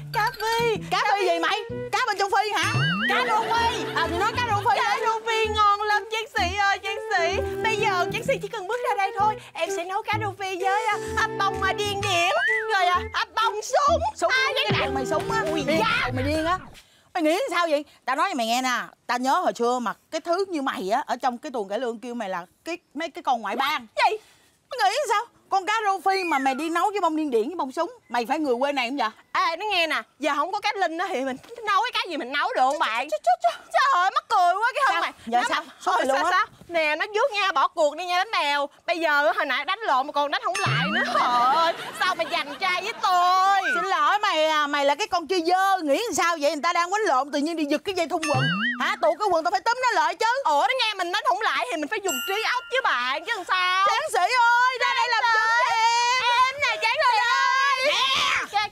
phi. Cá phi gì mày? Cá bên trong phi hả? Cá rô phi. À thì nói cá rô phi. Cá rô phi ngon lắm chiến sĩ ơi chiến sĩ. Bây giờ chiến sĩ chỉ cần bước ra đây thôi, em sẽ nấu cá rô phi với ấp bông mà điên điển, rồi ấp bông súng. Súng à, cái thằng mày súng á. Ui da, mày điên á. Mày nghĩ sao vậy? Tao nói cho mày nghe nè, tao nhớ hồi xưa mà cái thứ như mày á ở trong cái tuồng cải lương kêu mày là cái mấy cái con ngoại bang. Gì? Mày nghĩ sao? Con cá rô phi mà mày đi nấu với bông điên điển với bông súng, mày phải người quê này không vậy? Ê nó nghe nè, giờ không có cá linh đó thì mình nấu cái cá gì mình nấu được không bạn? Trời ơi mắc cười quá cái không mày. Giờ sao? Sao mày luôn á? Sao? Nè nó trước nha, bỏ cuộc đi nha đánh bèo. Bây giờ hồi nãy đánh lộn mà còn đánh không lại nữa. Trời ơi, sao mày giành trai với tôi? Xin lỗi mày à, mày là cái con chơi dơ, nghĩ sao vậy? Người ta đang quánh lộn tự nhiên đi giật cái dây thun quần. Hả? Tụt cái quần tao phải túm nó lại chứ. Ủa nó nghe mình đánh không lại thì mình phải dùng trí óc chứ bạn chứ làm sao? Tráng sĩ ơi, ra đây làm chứng em. Em nè Tráng sĩ ơi. Nè.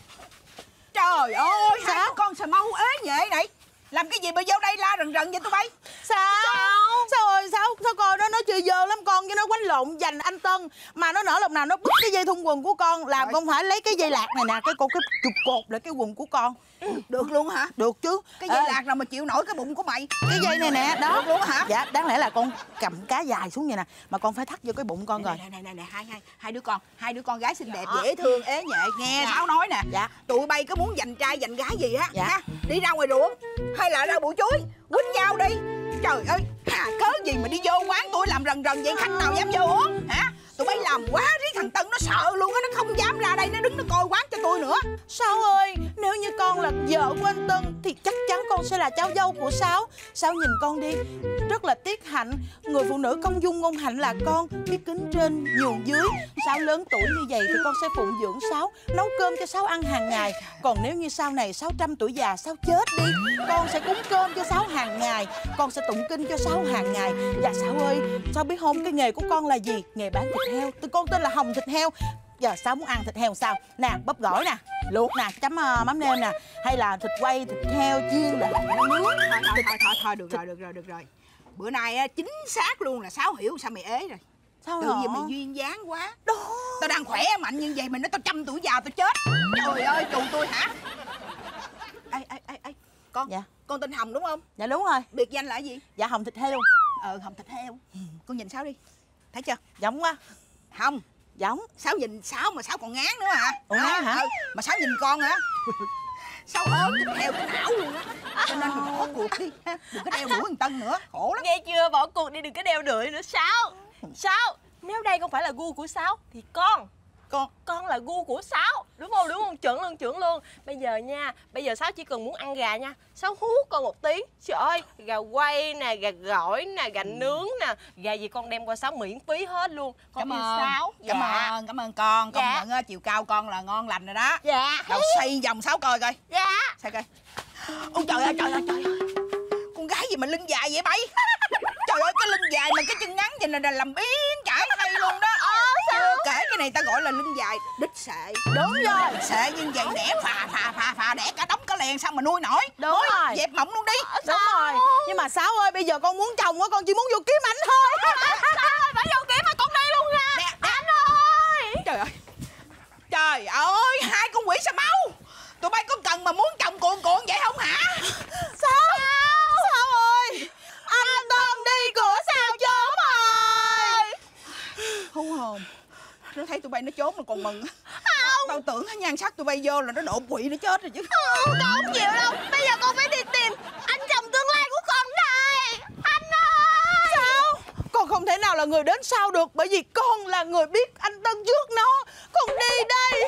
Trời ơi, sao? Hai con sờ mâu ế nhệ này. Làm cái gì mà vô đây la rần rần vậy tụi bay? Sao? Sao? Sao rồi sao? Sao con đó nó chơi dơ lắm con, cái nó quánh lộn giành anh Tân mà nó nở lòng nào nó bứt cái dây thun quần của con, làm con phải lấy cái dây lạc này nè, cái con cái trục cột lại cái quần của con. Được luôn hả? Được chứ. Cái dây lạc nào mà chịu nổi cái bụng của mày? Cái dây này nè, đó. Được luôn hả? Dạ, đáng lẽ là con cầm cá dài xuống vậy nè, mà con phải thắt vô cái bụng con rồi. Này này này này, hai hai hai đứa con, hai đứa con gái xinh đẹp dễ thương ế nhệ, nghe Sáu nói nè. Dạ. Tụi bay có muốn giành trai giành gái gì á? Dạ. Ha? Đi ra ngoài ruộng hay là ra bụi chuối, quýnh nhau đi. Trời ơi, hà cớ gì mà đi vô quán tôi làm rần rần vậy, khách nào dám vô uống hả? Tụi bay làm quá riết thằng Tân nó sợ luôn á, nó không dám ra đây, nó đứng nó coi quán cho tôi nữa. Sáu ơi, nếu như con là vợ của anh Tân thì chắc chắn con sẽ là cháu dâu của Sáu. Sáu nhìn con đi, rất là tiếc hạnh. Người phụ nữ công dung ngôn hạnh là con, biết kính trên, nhường dưới. Sáu lớn tuổi như vậy thì con sẽ phụng dưỡng Sáu, nấu cơm cho Sáu ăn hàng ngày. Còn nếu như sau này Sáu trăm tuổi già, Sáu chết đi, con sẽ cúng cơm cho Sáu hàng ngày, con sẽ tụng kinh cho Sáu hàng ngày. Và Sáu ơi, Sáu biết không, cái nghề của con là gì? Nghề bán thịt heo. Tụi con tên là Hồng Thịt Heo. Giờ Sáu muốn ăn thịt heo sao? Nè, bắp gỏi nè, luộc nè, chấm uh, mắm nêm nè, hay là thịt quay, thịt heo chiên là nướng. Thôi thôi thôi thôi, thôi được rồi được rồi được rồi. Bữa nay á, chính xác luôn là Sáu hiểu sao mày ế rồi. Sao Tự hả? nhiên mày duyên dáng quá. Đó. Tao đang khỏe mạnh như vậy, mày nói tao trăm tuổi già tao chết. Trời ơi, trù tôi hả? Ê ê ê ê, con. Dạ. Con tên Hồng đúng không? Dạ đúng rồi. Biệt danh là gì? Dạ Hồng Thịt Heo. Ờ, Hồng Thịt Heo. Con nhìn Sáu đi. Thấy chưa? Giống quá. Hồng. Giống. Sáu nhìn Sáu mà Sáu còn ngán nữa hả? Ủa, ngán hả? Ừ, mà Sáu nhìn con hả? Sáu ớn thịt heo cái não luôn á. Cho nên mình bỏ cuộc đi ha. Đừng có đeo đuổi thằng Tân nữa, khổ lắm. Nghe chưa, bỏ cuộc đi, đừng có đeo đuổi nữa. Sáu Sáu, nếu đây không phải là gu của Sáu thì con Con con là gu của Sáu. Đúng không, đúng không? Chuẩn luôn, chuẩn luôn. Bây giờ nha, bây giờ Sáu chỉ cần muốn ăn gà nha, Sáu hút con một tí. Trời ơi, gà quay nè, gà gỏi nè, gà nướng nè, gà gì con đem qua Sáu miễn phí hết luôn. Con Cảm yêu ơn. Sáu. Cảm Dạ. ơn, cảm ơn con. Công Dạ. nhận á, chiều cao con là ngon lành rồi đó. Dạ. Đâu xây vòng Sáu coi coi. Dạ. Xây coi. Ôi trời ơi, trời ơi, trời ơi. Con gái gì mà lưng dài vậy bay? Trời ơi, cái lưng dài mà cái chân ngắn vậy là làm biến chải hay luôn đó. Ờ, sao? Chưa kể cái này ta gọi là lưng dài đít sệ. Đúng rồi. Sệ nhưng vậy đẻ phà phà phà phà đẻ cả đống cả lèn sao mà nuôi nổi. Đúng Thôi, rồi. dẹp mộng luôn đi. Đúng rồi. Nhưng mà Sáu ơi, bây giờ con muốn chồng á, con chỉ muốn vô kiếm ảnh thôi. Sáu ơi, phải vô kiếm mà con đi luôn nha. Nè, nè. Anh ơi. Trời ơi. Trời ơi, hai con quỷ sao mau. Tụi bay có cần mà muốn chồng cuộn cuộn vậy không hả? Sáu. Sáu ơi, anh Tân đi cửa sau chốn rồi. Hú hồn. Nó thấy tụi bay nó trốn là còn mừng. Không. Tao tưởng nó nhan sắc tụi bay vô là nó độ quỵ nó chết rồi chứ. Không, con không chịu đâu. Bây giờ con phải đi tìm anh chồng tương lai của con đây. Anh ơi. Sao? Con không thể nào là người đến sau được, bởi vì con là người biết anh Tân trước nó. Con đi đây.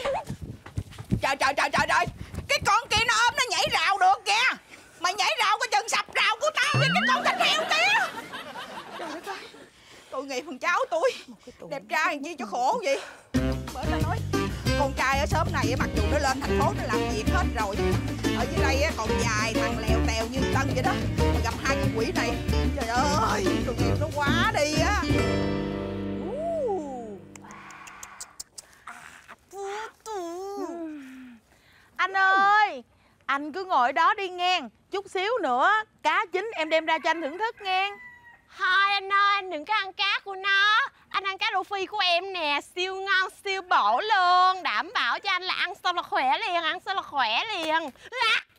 Trời trời trời trời trời. Cái con kia nó ôm nó nhảy rào được kìa. Mày nhảy rào cái chân sập rào của tao với cái con thịt heo kia. Trời đất ơi. Tội nghiệp thằng cháu tôi. Đẹp trai gì cho khổ vậy. Bởi tao nói con trai ở xóm này mặc dù nó lên thành phố nó làm việc hết rồi, ở dưới đây còn dài thằng lèo tèo như Tân vậy đó, mà gặp hai con quỷ này trời ơi tội nghiệp nó quá đi á. Anh ơi, anh cứ ngồi đó đi nghe. Chút xíu nữa cá chín em đem ra cho anh thưởng thức nghe. Thôi anh ơi, anh đừng có ăn cá của nó. Anh ăn cá rô phi của em nè, siêu ngon, siêu bổ luôn. Đảm bảo cho anh là ăn xong là khỏe liền, ăn xong là khỏe liền. À!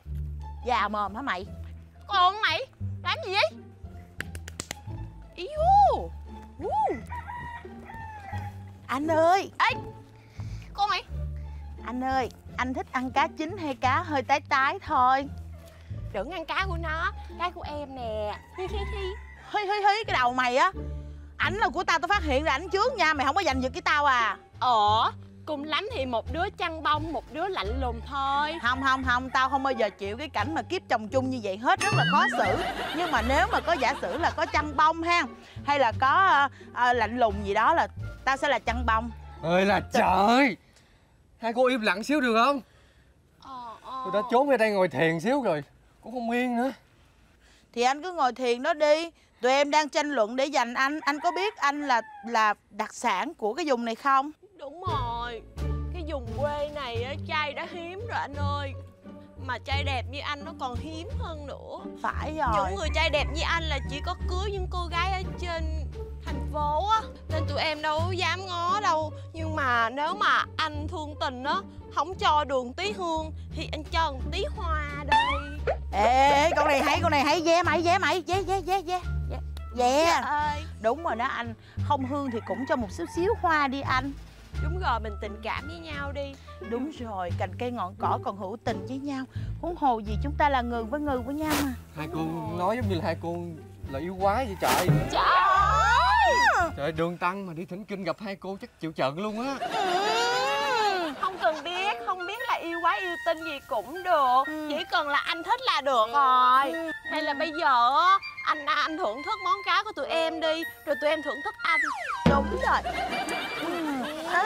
Già mồm hả mày? Còn mày làm gì vậy? Iu. Uh. Anh ơi. Ê, con mày. Anh ơi, anh thích ăn cá chín hay cá hơi tái tái thôi? Đừng ăn cá của nó, cá của em nè. Hi hi hi. Hi hi hi cái đầu mày á. Ảnh là của tao, tao phát hiện ra ảnh trước nha. Mày không có giành giật với tao à? Ủa, cùng lắm thì một đứa chăn bông, một đứa lạnh lùng thôi. Không không không, tao không bao giờ chịu cái cảnh mà kiếp chồng chung như vậy hết, rất là khó xử. Nhưng mà nếu mà có giả sử là có chăn bông ha, hay là có uh, uh, lạnh lùng gì đó là tao sẽ là chăn bông. Ơi là trời. Hai cô im lặng xíu được không? Ờ, ờ. Tôi đã trốn ra đây ngồi thiền xíu rồi cũng không yên nữa. Thì anh cứ ngồi thiền đó đi. Tụi em đang tranh luận để giành anh. Anh có biết anh là là đặc sản của cái vùng này không? Đúng rồi. Cái vùng quê này á, trai đã hiếm rồi anh ơi. Mà trai đẹp như anh nó còn hiếm hơn nữa. Phải rồi. Những người trai đẹp như anh là chỉ có cưới những cô gái ở trên thành phố á, nên tụi em đâu dám ngó đâu. Nhưng mà nếu mà anh thương tình á, không cho đường tí hương thì anh cho một tí hoa đây. Ê, con này hay, con này hay. Ve mày, ve mày, ve ve ve ve ve. Ơi, Đúng rồi đó anh. Không hương thì cũng cho một xíu xíu hoa đi anh. đúng rồi, mình tình cảm với nhau đi. Đúng rồi, cành cây ngọn cỏ còn hữu tình với nhau. Huống hồ gì chúng ta là người với người với nhau mà. Hai cô nói giống như là hai cô là yêu quái vậy trời. Trời ơi! Trời, đường tăng mà đi thỉnh kinh gặp hai cô chắc chịu trận luôn á. Không cần biết, không biết là yêu quái yêu tinh gì cũng được. Chỉ cần là anh thích là được rồi. Hay là bây giờ á, anh anh thưởng thức món cá của tụi em đi, rồi tụi em thưởng thức anh. Đúng rồi. À,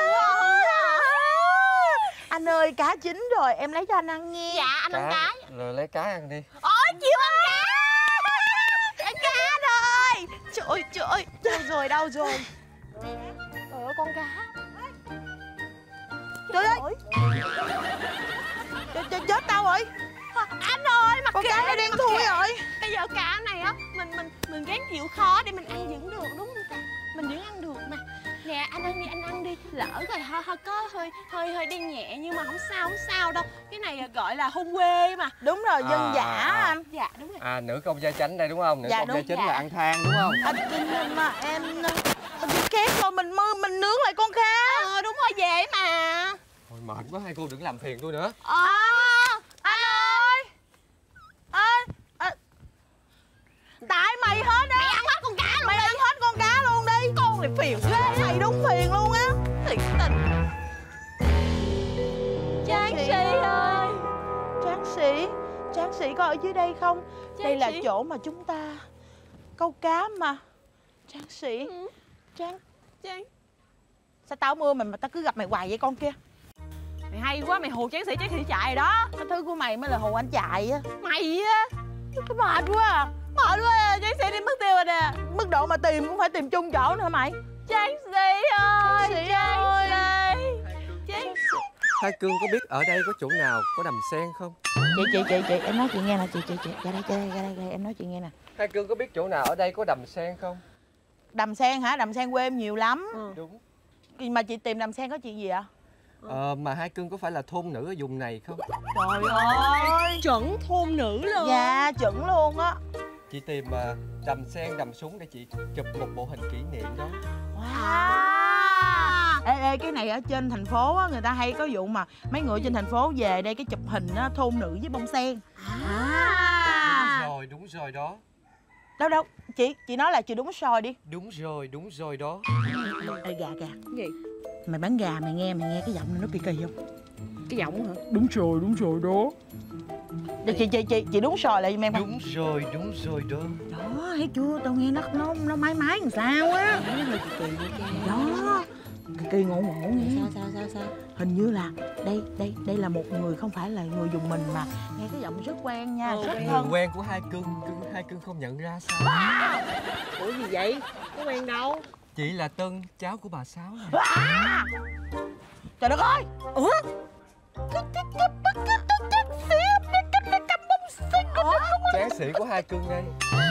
anh ơi, cá chín rồi, em lấy cho anh ăn nghe. Dạ, anh ăn cá. Rồi lấy cá ăn đi. Ôi, chịu ăn cá. Ăn cá rồi. Trời ơi, trời ơi. Đâu rồi, đâu rồi? Trời ơi, con cá. Trời ơi. Trời, trời, chết tao rồi. Anh ơi, mặt Con cá này đen thui rồi. Bây giờ cá này á, mình mình mình gán chịu khó để mình ăn vẫn được đúng không ta? Mình vẫn ăn được mà. Nè, anh ăn đi, anh ăn đi. Lỡ rồi hơi, hơi có hơi hơi hơi đen nhẹ nhưng mà không sao, không sao đâu. Cái này gọi là hôn quê mà. Đúng rồi, dân À, dã à, à. anh. Dạ, đúng rồi. À, nữ công gia chánh đây đúng không? Nữ Dạ, công đúng, gia chính dạ. là ăn than đúng không? Anh Trinh mà em Mình két rồi, mình mơ mình nướng lại con cá. Ờ, đúng rồi, dễ mà. Thôi mệt quá, hai cô đừng làm phiền tôi nữa. Ờ, Anh ơi. Ơi, à, tại mày hết á. mày ăn hết con cá luôn. Mày ăn hết con cá luôn đi. Con này phiền ghê. Mày đúng phiền luôn á. Thiệt tình. Tráng sĩ ơi. Tráng sĩ, tráng sĩ có ở dưới đây không? Tráng Đây là sĩ. chỗ mà chúng ta câu cá mà. Tráng sĩ, Ừ. tráng... Tráng. Sao tao mưa mày mà tao cứ gặp mày hoài vậy con kia? Mày hay quá, mày hù tráng sĩ, tráng sĩ chạy đó. Cái thứ của mày mới là hù anh chạy á. Mày á. Cái mệt quá à. Mệt quá à, tráng sĩ đi mất tiêu rồi nè. Mức độ mà tìm cũng phải tìm chung chỗ nữa mày. Tráng sĩ ơi. Tráng sĩ Tráng ơi. sĩ. Tráng sĩ. Hai cưng có biết ở đây có chỗ nào có đầm sen không? Chị, chị, chị, chị, em nói chuyện nghe nè. Chị, chị, chị, ra đây, ra đây, ra đây, ra đây, em nói chuyện nghe nè. Hai cưng có biết chỗ nào ở đây có đầm sen không? Đầm sen hả? Đầm sen quê em nhiều lắm. Ừ. Đúng. Mà chị tìm đầm sen có chuyện gì ạ? Ờ, mà hai cưng có phải là thôn nữ ở vùng này không? Trời ơi. Chuẩn thôn nữ luôn. Dạ, chuẩn luôn á. Chị tìm uh, đầm sen đầm súng để chị chụp một bộ hình kỷ niệm đó. Wow. Ê, ê, cái này ở trên thành phố á, người ta hay có vụ mà mấy người trên thành phố về đây cái chụp hình á, thôn nữ với bông sen. Đúng rồi, đúng rồi đó. Đâu đâu, chị, chị nói là chị đúng soi đi. Đúng rồi, đúng rồi đó. Ê, gà gà. Gì? Mày bán gà mày nghe, mày nghe cái giọng này nó kỳ kỳ không? Cái giọng hả? Đúng rồi, đúng rồi đó. Để chị, chị, chị, chị đúng soi lại giùm em. Đúng rồi, đúng rồi đó. Đó, thấy chưa, tao nghe nó nó nó mái mái làm sao á. Nó hơi kỳ kỳ vậy cha. Đó, kỳ kỳ ngộ ngộ nghe. Sao sao sao sao? Hình như là đây đây đây là một người không phải là người dùng mình mà nghe cái giọng rất quen nha, Ừ, rất quen. Người thân. quen của hai cưng, cưng hai cưng không nhận ra sao? Ủa gì vậy? Có quen đâu. Chị là Tân, cháu của bà Sáu nè. À! Trời đất ơi. Ủa? Tráng sĩ của hai cưng đây.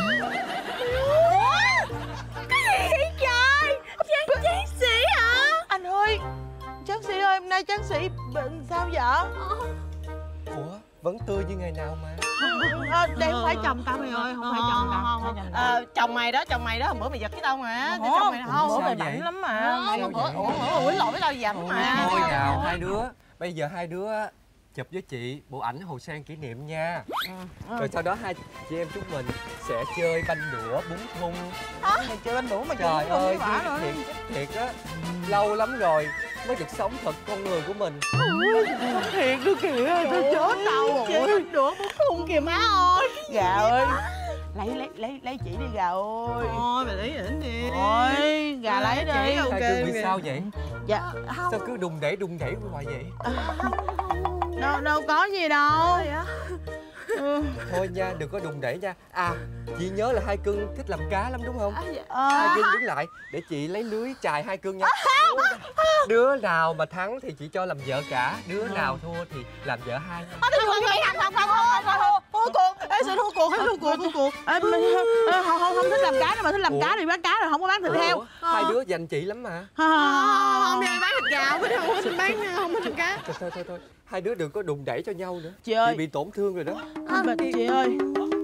Cái gì trời? Tráng, tráng sĩ hả? Anh ơi, tráng sĩ ơi, hôm nay tráng sĩ bệnh sao vậy? Ủa, vẫn tươi như ngày nào mà. À, đây không phải chồng tao mày ơi, không phải chồng tao. Ờ, chồng mày đó, chồng mày đó, hôm bữa mày giật cái tao mà. Cái chồng mày không. Bữa mày vậy? bảnh lắm mà. Hôm bữa, ủa, ủa, quýnh lộn với tao dầm mà. Thôi nào hai đứa, bây giờ hai đứa chụp với chị bộ ảnh hồi sang kỷ niệm nha. Rồi sau đó hai chị em chúng mình sẽ chơi banh đũa bún thun. Mày chơi banh đũa mà Trời chơi ơi, vả rồi. thiệt, thiệt á, lâu lắm rồi mới được sống thật con người của mình. Thiệt nữa kìa, tao chết tao chơi banh đũa bún thun kìa má ơi. Gà ơi, lấy lấy lấy lấy chỉ đi gà ơi. Thôi mày lấy ảnh đi. Thôi gà lấy đi. Hai Cưng bị sao vậy? Dạ Sao cứ đùng đẩy đùng đẩy hoài vậy? đâu đâu có gì đâu. Ừ. Thôi nha, đừng có đùng đẩy nha. À, chị nhớ là Hai Cưng thích làm cá lắm đúng không? Ờ. Hai Cưng đứng lại để chị lấy lưới chài Hai Cưng nha. Đứa nào mà thắng thì chị cho làm vợ cả, đứa nào thua thì làm vợ hai nha. Không không không không thua cuộc. Ê sao thua cuộc, thua cuộc, thua cuộc. Ê không không không thích làm cá đâu mà thích làm cá thì bán cá rồi, không có bán thịt heo. Hai đứa dành chị lắm mà. Không đi bán thịt gạo, không có bán, không có thịt cá. Thôi thôi thôi thôi, hai đứa đừng có đùng đẩy cho nhau nữa. Chị ơi, chị bị tổn thương rồi đó. Mà chị ơi.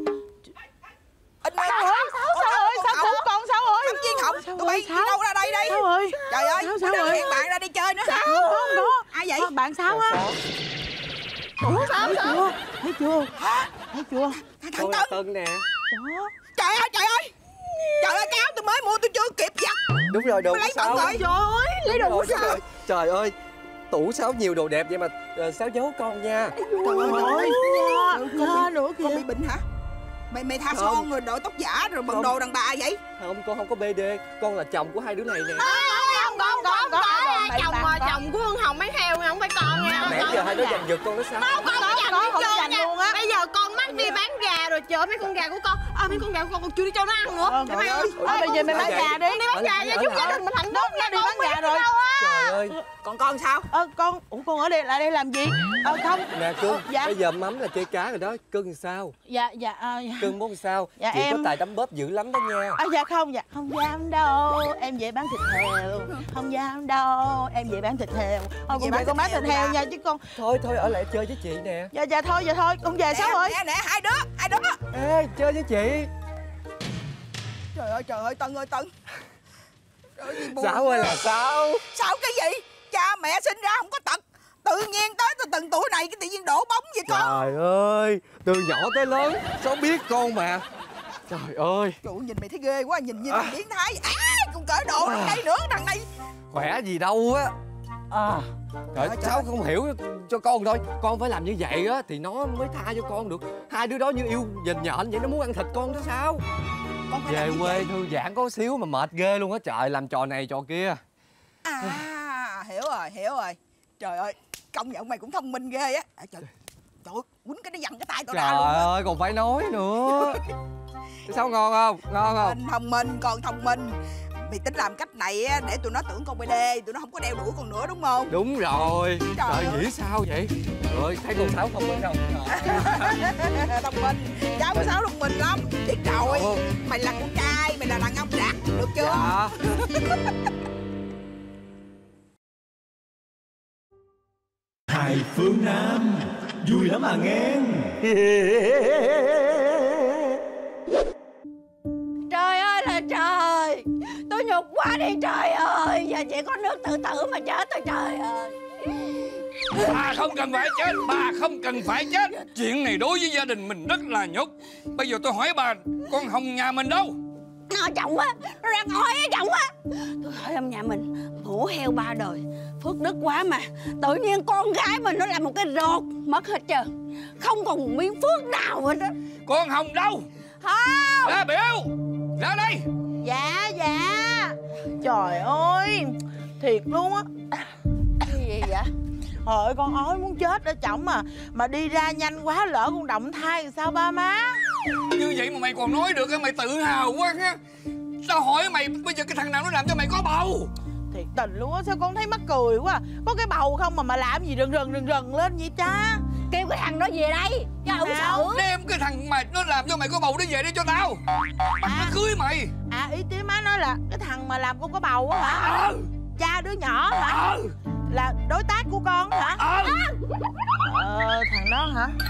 Anh ơi, Sao ơi, sao ơi, sao cứu con sao ơi? Thằng Chiên Hồng, tụi bay đi đâu ra đây đi? Sao ơi? Trời ơi, sao, sao sao hẹn bạn ra đi chơi nữa hả? Không, không có. Ai vậy? Bạn sao á? Ủa sao sao? Thấy chưa? Thấy chưa? Thằng Tôi là Tân. Tân nè. Đó. Trời ơi, trời ơi. Trời ơi, cái áo tôi mới mua tôi chưa kịp giặt. Đúng rồi, đồ Lấy của Sáu. bận rồi. Trời ơi, lấy đồ của sao? Trời ơi, tủ Sáu nhiều đồ đẹp vậy mà uh, Sáu giấu con nha. Trời ơi, con nữa kìa. Con bị bệnh hả? Mày mày tha Không. son rồi đội tóc giả rồi bận Không. đồ đàn bà vậy? Không, con không có bê đê. Con là chồng của hai đứa này nè. Không, con, con, con, chồng mà chồng của Hương Hồng bán heo nha, không phải con nha. Nãy giờ hai đứa giành giật con đó sao? Không, con không giành con đi không chơi giành nha. luôn á. Bây giờ con mắc đi bán gà rồi chở mấy con gà của con. À, mấy con gà của con còn chưa đi cho nó ăn nữa. Để mày ơi. Thôi bây giờ mày bán gà đi. Đi bán gà nha, giúp gia đình mình hạnh phúc nha. Đi bán gà rồi. Trời ơi. Còn con sao? Ờ con, ủa con ở đây lại đây làm gì? Ờ không. Nè Cưng, Ờ, dạ. bây giờ mắm là chơi cá rồi đó. Cưng thì sao? Dạ dạ à, dạ. Cưng muốn sao? Dạ, Chị em- có tài đấm bóp dữ lắm đó nha. À, dạ không, dạ không dám đâu. Em về bán thịt heo. Không dám đâu. Em về bán thịt heo. Thôi con về con bán thịt heo nha chứ con. Thôi thôi ở lại chơi với chị nè. Dạ dạ thôi dạ thôi, con về Sáu ơi. Nè nè hai đứa, hai đứa. Ê, chơi với chị. Trời ơi trời ơi Tân ơi Tân. Trời ơi gì buồn. Sáu ơi là Sáu. Sao cái gì? Cha mẹ sinh ra không có tật. Tự nhiên tới từ từng tuổi này cái tự nhiên đổ bóng vậy con. Trời ơi, từ nhỏ tới lớn Sáu biết con mà. Trời ơi. Trời ơi, nhìn mày thấy ghê quá, nhìn như thằng biến thái. À, còn cởi đồ đằng đây nữa, đằng này. Khỏe gì đâu á. À. Trời, Sáu không hiểu cho con thôi. Con phải làm như vậy á thì nó mới tha cho con được. Hai đứa đó như yêu dình nhện vậy, nó muốn ăn thịt con đó sao? Con phải Về làm như quê vậy. thư giãn có xíu mà mệt ghê luôn á trời, làm trò này trò kia. À, hiểu rồi, hiểu rồi. Trời ơi, công nhận mày cũng thông minh ghê á. À, trời, trời ơi, quýnh cái nó dằn cái tay tao ra Trời luôn á. ơi, còn phải nói nữa. Sao ngon không? Ngon không? Mình thông minh, còn thông minh. Mày tính làm cách này á, để tụi nó tưởng con bê đê, tụi nó không có đeo đuổi con nữa đúng không? Đúng rồi. Trời Trời, ơi. nghĩ sao vậy? Rồi, thấy con Sáu không minh đâu. Thông minh, cháu của Sáu thông minh lắm. Biết rồi, Ồ. mày là con trai, mày là đàn ông rạc, được chưa? Dạ. Hai phương Nam vui lắm à nghe. Trời ơi là trời, tôi nhục quá đi trời ơi. Giờ chỉ có nước tự tử mà chết thôi trời ơi. Bà không cần phải chết, bà không cần phải chết. Chuyện này đối với gia đình mình rất là nhục. Bây giờ tôi hỏi bà, con Hồng nhà mình đâu? Nó chồng á, nó ra ngồi với chồng á. Tôi hỏi ông nhà mình mổ heo ba đời, phước đức quá mà. Tự nhiên con gái mình nó là một cái rột, mất hết trơn. Không còn một miếng phước nào hết á. Con Hồng đâu? Không. Ra biểu, ra đây. Dạ dạ. Trời ơi, thiệt luôn á. Cái gì vậy? Trời ơi, con ói muốn chết ở chổng mà. Mà đi ra nhanh quá lỡ con động thai thì sao ba má? Như vậy mà mày còn nói được á, mày tự hào quá ha. Tao hỏi mày bây giờ cái thằng nào nó làm cho mày có bầu? Thiệt tình luôn á, sao con thấy mắc cười quá. Có cái bầu không mà mà làm gì rần rần rần rần lên vậy cha? Kêu cái thằng đó về đây cho ổng xử. Đem cái thằng mà nó làm cho mày có bầu đi về đây cho tao. Bắt nó cưới mày. À ý tía má nói là cái thằng mà làm con có bầu á hả? Ừ. Cha đứa nhỏ hả? Ừ. Là đối tác của con hả? Ừ. Ờ thằng đó hả?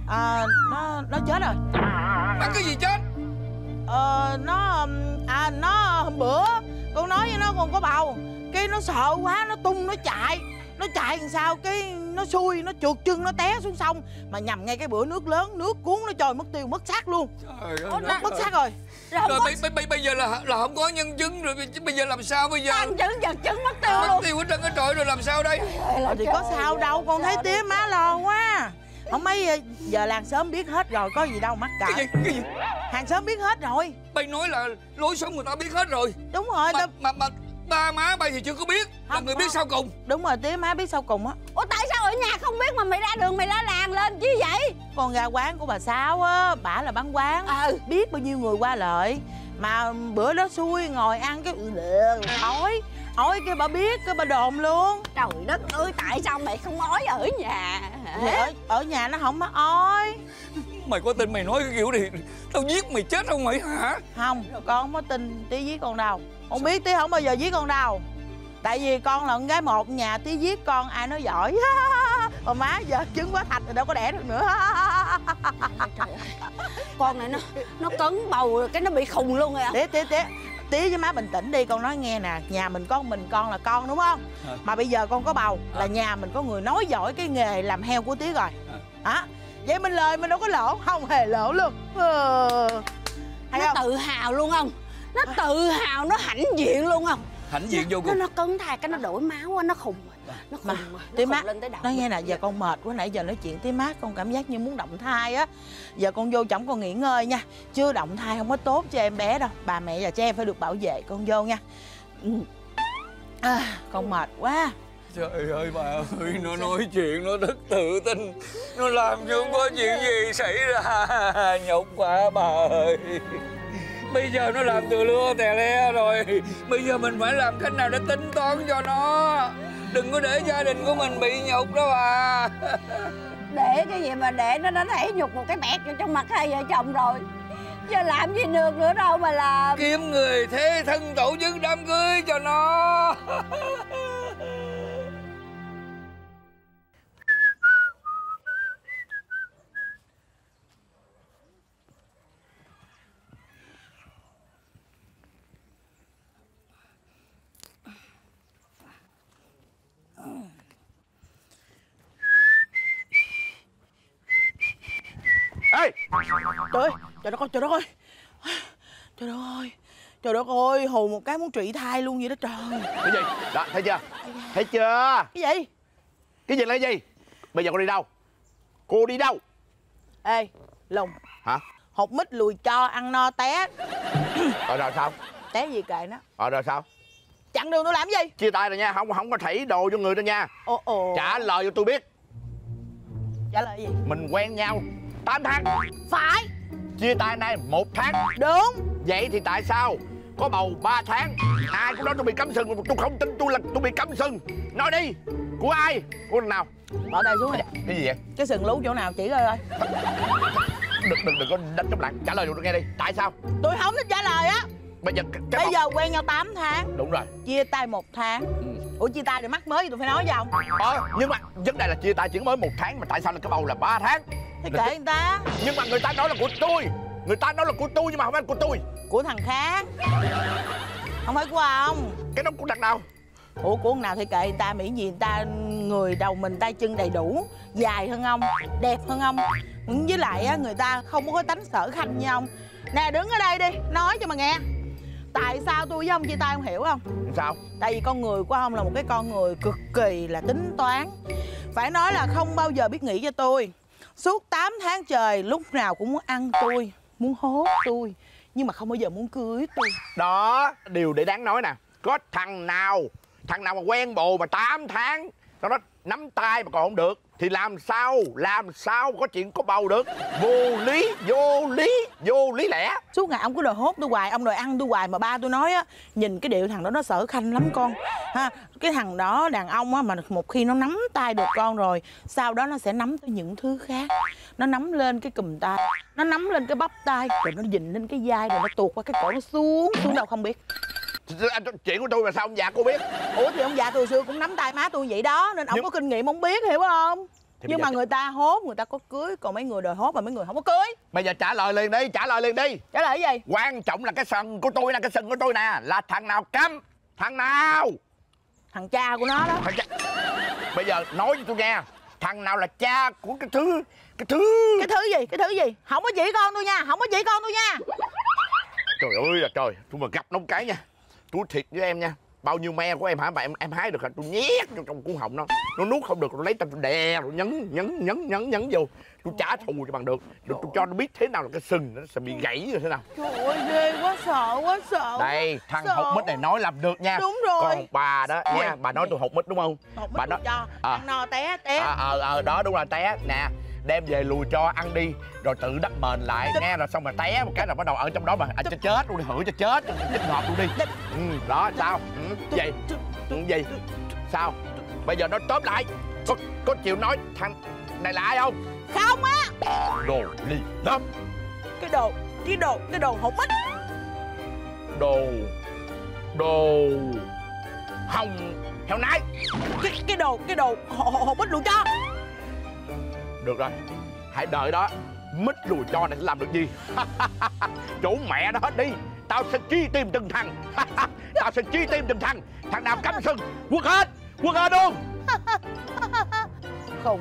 À, nó nó chết rồi. Nó cái gì chết? Ờ, nó à nó hôm bữa con nói với nó con có bầu, cái nó sợ quá nó tung nó chạy, nó chạy làm sao cái nó xui nó trượt chân nó té xuống sông, mà nhầm ngay cái bữa nước lớn nước cuốn nó trôi mất tiêu mất xác luôn. Trời ơi, nó mất xác rồi. Rồi, rồi bây, bây, bây giờ là là không có nhân chứng rồi, bây giờ làm sao bây giờ? Nhân chứng vật chứng mất tiêu mất luôn. tiêu hết trơn cái trời rồi làm sao đây? Ờ, thì có sao đâu, con thấy tía má lo quá. Không mấy giờ làng xóm biết hết rồi, có gì đâu mắc cỡ. Cái gì? Cái gì? Hàng xóm biết hết rồi. Bay nói là lối sống người ta biết hết rồi. Đúng rồi. Mà, ta... mà, mà ba má bay thì chưa có biết, không, là người không. biết sau cùng. Đúng rồi, tía má biết sau cùng á. Ủa tại sao ở nhà không biết mà mày ra đường mày la làng lên chứ vậy? Con ra quán của bà Sáu á, bả là bán quán, ừ. biết bao nhiêu người qua lại. Mà bữa đó xui ngồi ăn cái ói ói cái bà biết cái bà đồn luôn. Trời đất ơi, tại sao mày không ói ở nhà? Ở, ở nhà nó không có ói. Mày có tin mày nói cái kiểu này tao giết mày chết không mày hả? Không, con không có tin tí giết con đâu. Con biết tí không bao giờ giết con đâu. Tại vì con là con gái một nhà, tí giết con ai nói giỏi. Còn má giờ trứng quá thạch rồi đâu có đẻ được nữa. Trời ơi. Con này nó nó cấn bầu rồi cái nó bị khùng luôn rồi. Tía tía tía tía với má bình tĩnh đi, con nói nghe nè, nhà mình có mình con là con đúng không? À. Mà bây giờ con có bầu là nhà mình có người nói giỏi cái nghề làm heo của tía rồi. Hả? À. Vậy mình lời mình đâu có lỗ, không hề lỗ luôn. Ừ. Hay nó không? Tự hào luôn không? Nó tự hào, nó hãnh diện luôn không? Hãnh diện vô nó, cùng. nó cấn thai cái nó đổi máu á, nó khùng. Nó khùng mà, tí má lên tới đầu. nói nghe nè, giờ con mệt quá, nãy giờ nói chuyện tí má con cảm giác như muốn động thai á. Giờ con vô chổng con nghỉ ngơi nha. Chưa động thai không có tốt cho em bé đâu. Bà mẹ và cha em phải được bảo vệ, con vô nha. À, con mệt quá. Trời ơi bà ơi, nó nói chuyện nó rất tự tin, nó làm như không có chuyện gì xảy ra. Nhục quá bà ơi. Bây giờ nó làm từ lưa tè le rồi, bây giờ mình phải làm cách nào để tính toán cho nó, đừng có để gia đình của mình bị nhục đó bà. Để cái gì mà để nó đã thể nhục một cái bẹt vô trong mặt hai vợ chồng rồi, giờ làm gì được nữa đâu mà làm. Kiếm người thế thân tổ chức đám cưới cho nó. Ê! Trời ơi, trời đất ơi, trời đất ơi. Trời đất ơi. Trời đất ơi, hù một cái muốn trị thai luôn vậy đó trời. Cái gì? Đó, thấy chưa? Thấy chưa? Cái gì? Cái gì là cái gì? Bây giờ cô đi đâu? Cô đi đâu? Ê, Lùng. Hả? Hột mít lùi cho ăn no té. Rồi rồi sao? Té gì kệ nó. Rồi rồi sao? Chặn đường tôi làm gì? Chia tay rồi nha, không không có thảy đồ cho người đâu nha. Ồ ồ. Trả lời cho tôi biết. Trả lời gì? Mình quen nhau tám tháng. Phải. Chia tay nay một tháng. Đúng. Vậy thì tại sao có bầu ba tháng ai cũng nói tôi bị cấm sừng, tôi không tin tôi là tôi bị cấm sừng. Nói đi, của ai? Của nào? Bỏ tay xuống rồi. Cái gì vậy? Cái sừng lú chỗ nào chỉ coi coi. Đừng đừng đừng có đánh chống lại, trả lời tôi nghe đi. Tại sao? Tôi không thích trả lời á. Bây giờ cái Bây bầu... giờ quen nhau tám tháng. Đúng rồi. Chia tay một tháng. Ừ. Ủa chia tay rồi mắc mới gì tôi phải nói gì không? Ờ, nhưng mà vấn đề là chia tay chỉ mới một tháng mà tại sao là cái bầu là ba tháng? Thì kệ người ta. Nhưng mà người ta nói là của tôi. Người ta nói là của tôi nhưng mà không phải của tôi. Của thằng khác. Không phải của ông. Cái đó của thằng nào? Ủa của ông nào thì kệ người ta, miễn gì người ta người đầu mình tay chân đầy đủ, dài hơn ông, đẹp hơn ông. Với lại á, người ta không có tánh sở khanh như ông. Nè đứng ở đây đi, nói cho mà nghe. Tại sao tôi với ông chia tay ông hiểu không? Sao? Tại vì con người của ông là một cái con người cực kỳ là tính toán. Phải nói là không bao giờ biết nghĩ cho tôi. Suốt tám tháng trời lúc nào cũng muốn ăn tôi, muốn hốt tôi, nhưng mà không bao giờ muốn cưới tôi. Đó, điều để đáng nói nè. Có thằng nào, thằng nào mà quen bồ mà tám tháng nó nó nắm tay mà còn không được thì làm sao, làm sao có chuyện có bầu được. Vô lý, vô lý, vô lý lẽ. Suốt ngày ông cứ đòi hốt tôi hoài, ông đòi ăn tôi hoài. Mà ba tôi nói á, nhìn cái điệu thằng đó nó sở khanh lắm con ha. Cái thằng đó đàn ông á, mà một khi nó nắm tay được con rồi, sau đó nó sẽ nắm tới những thứ khác. Nó nắm lên cái cùm tay, nó nắm lên cái bắp tay, rồi nó dình lên cái vai, rồi nó tuột qua cái cổ, nó xuống, xuống đâu không biết. Chuyện của tôi mà sao ông già cô biết? Ủa thì ông già từ xưa cũng nắm tay má tôi vậy đó, nên ông nhưng... có kinh nghiệm ông biết, hiểu không? Thì Nhưng mà người ta hốt, người ta có cưới. Còn mấy người đòi hốt mà mấy người không có cưới. Bây giờ trả lời liền đi, trả lời liền đi. Trả lời cái gì? Quan trọng là cái sừng của tôi nè, cái sừng của tôi nè. Là thằng nào cấm? Thằng nào? Thằng cha của nó đó. Thằng cha... Bây giờ nói cho tôi nghe, thằng nào là cha của cái thứ cái thứ cái thứ gì cái thứ gì không có chỉ con tôi nha, không có chỉ con tôi nha. Trời ơi là trời, tôi mà gặp nông cái nha, tôi thiệt với em nha, bao nhiêu me của em hả mà em em hái được hả, tôi nhét vô trong cuốn họng nó nó nuốt không được, tôi lấy tay tôi đè rồi nhấn nhấn nhấn nhấn nhấn vô, tôi trả thù cho bằng được, rồi tôi cho nó biết thế nào là cái sừng nó sẽ bị gãy rồi thế nào. Trời ơi ghê quá, sợ quá sợ. Đây thằng sợ. hột mít này nói làm được nha. Đúng rồi. Còn bà đó nha, bà nói tôi hột mít đúng không? Hột mít Bà nói cho à. ăn no té té. Ờ ờ ờ đó đúng là té nè, đem về lùi cho ăn đi rồi tự đắp mền lại nghe, rồi xong rồi té một cái là bắt đầu ở trong đó mà à, cho chết luôn đi, hửi cho chết chết ngọt luôn đi. Ừ, đó sao ừ, gì ừ, gì sao bây giờ nó tóm lại, có có chịu nói thằng này là ai không? Không á. Đồ ly lắm. Cái đồ cái đồ cái đồ hột mít. Đồ đồ hồng heo nái. Cái cái đồ cái đồ hột mít luôn cho. Được rồi, hãy đợi đó, mít lùi cho này sẽ làm được gì. Chủ mẹ đó hết đi, tao sẽ truy tìm từng thằng. Tao sẽ truy tìm từng thằng. Thằng nào cắm sừng quất hết, quất hết luôn. Khùng.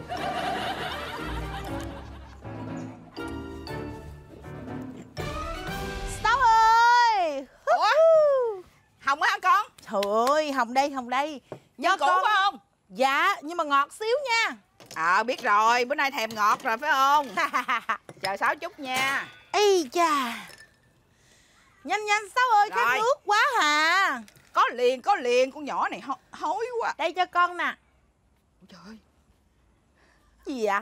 Sáu ơi. Ủa? Hồng á hả con? Trời ơi, Hồng đây, Hồng đây. Nhân cũ phải không? Dạ, nhưng mà ngọt xíu nha. À biết rồi, bữa nay thèm ngọt rồi phải không? Chờ Sáu chút nha. Ây cha. Nhanh nhanh Sáu ơi, Rồi. khát nước quá hà. Có liền, có liền, con nhỏ này hó- hối quá. Đây cho con nè. Trời ơi. Gì vậy?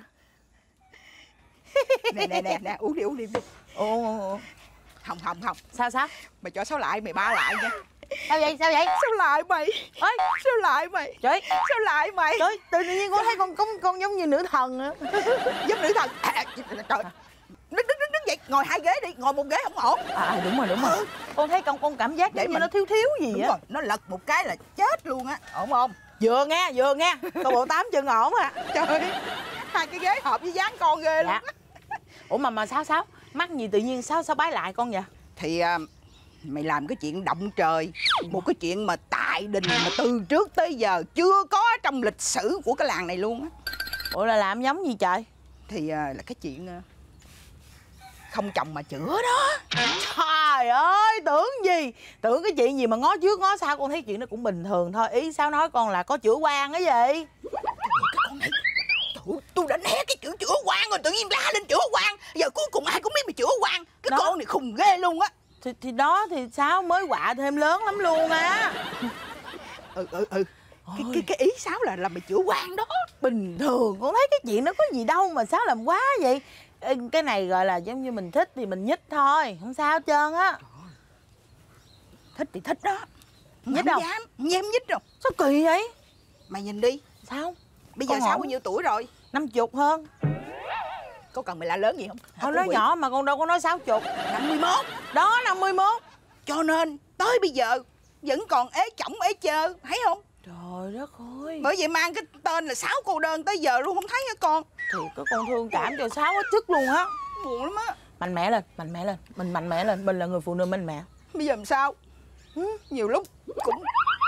Nè nè nè nè, uống đi uống đi. Ồ. Hồng Hồng Hồng, Sao sao? mày cho Sáu lại, mày ba lại nha. Sao vậy? Sao vậy? Sao lại mày? Ơi, Sao lại mày? trời. Sao lại mày? Trời, tự nhiên con thấy con con, con giống như nữ thần nữa. Giúp nữ thần. À, trời. Đứng đứng đứng đứng dậy, ngồi hai ghế đi, ngồi một ghế không ổn. À đúng rồi, đúng rồi. Ừ. Con thấy con con cảm giác Để giống như mình- nó thiếu thiếu gì Đúng á. rồi, nó lật một cái là chết luôn á, ổn không? Vừa nghe, vừa nghe. Con bộ tám chân ổn à. Trời ơi, hai cái ghế hợp với dáng con ghê luôn Dạ. á. Ủa mà mà sao sao? Mắc gì tự nhiên sao sao bái lại con vậy? Thì à, mày làm cái chuyện động trời, một cái chuyện mà tại đình mà từ trước tới giờ chưa có trong lịch sử của cái làng này luôn á. Ủa là làm giống gì trời? Thì à, là cái chuyện à, không chồng mà chữa đó. Trời ơi, tưởng gì? Tưởng cái chuyện gì mà ngó trước ngó sau, con thấy chuyện đó cũng bình thường thôi. Ý sao nói con là có chữa quan cái gì? Cái con này, tôi, tôi đã né cái chữ chữa quan rồi, tự nhiên la lên chữa quan. Giờ cuối cùng ai cũng biết mày chữa quan. Cái Đó. con này khùng ghê luôn á. Thì, thì đó thì sao mới quạ thêm lớn lắm luôn á. Ừ ừ ừ. Cái, cái, cái ý Sáu là là mày chữa quan đó. Bình thường, con thấy cái chuyện đó có gì đâu mà sao làm quá vậy? Ê, cái này gọi là giống như mình thích thì mình nhích thôi, không sao hết trơn á. Thích thì thích đó. Nhích Không đâu? dám, không dám nhích đâu. Sao kỳ vậy? Mày nhìn đi, Sao? bây giờ Con Sáu hổn. bao nhiêu tuổi rồi? Năm chục hơn. Có cần mày la lớn gì không? Thôi nói nhỏ mà con đâu có nói sáu chục. Năm mươi mốt. Đó, năm mươi mốt. Cho nên tới bây giờ vẫn còn ế chổng ế chơ, thấy không? Trời đất ơi. Bởi vậy mang cái tên là Sáu cô đơn tới giờ luôn không thấy hả con? Thì có con thương cảm cho Sáu hết sức luôn á. Buồn lắm á. Mạnh mẽ lên, mạnh mẽ lên. Mình mạnh mẽ lên, mình là người phụ nữ mạnh mẽ. Bây giờ làm sao? Ừ, nhiều lúc cũng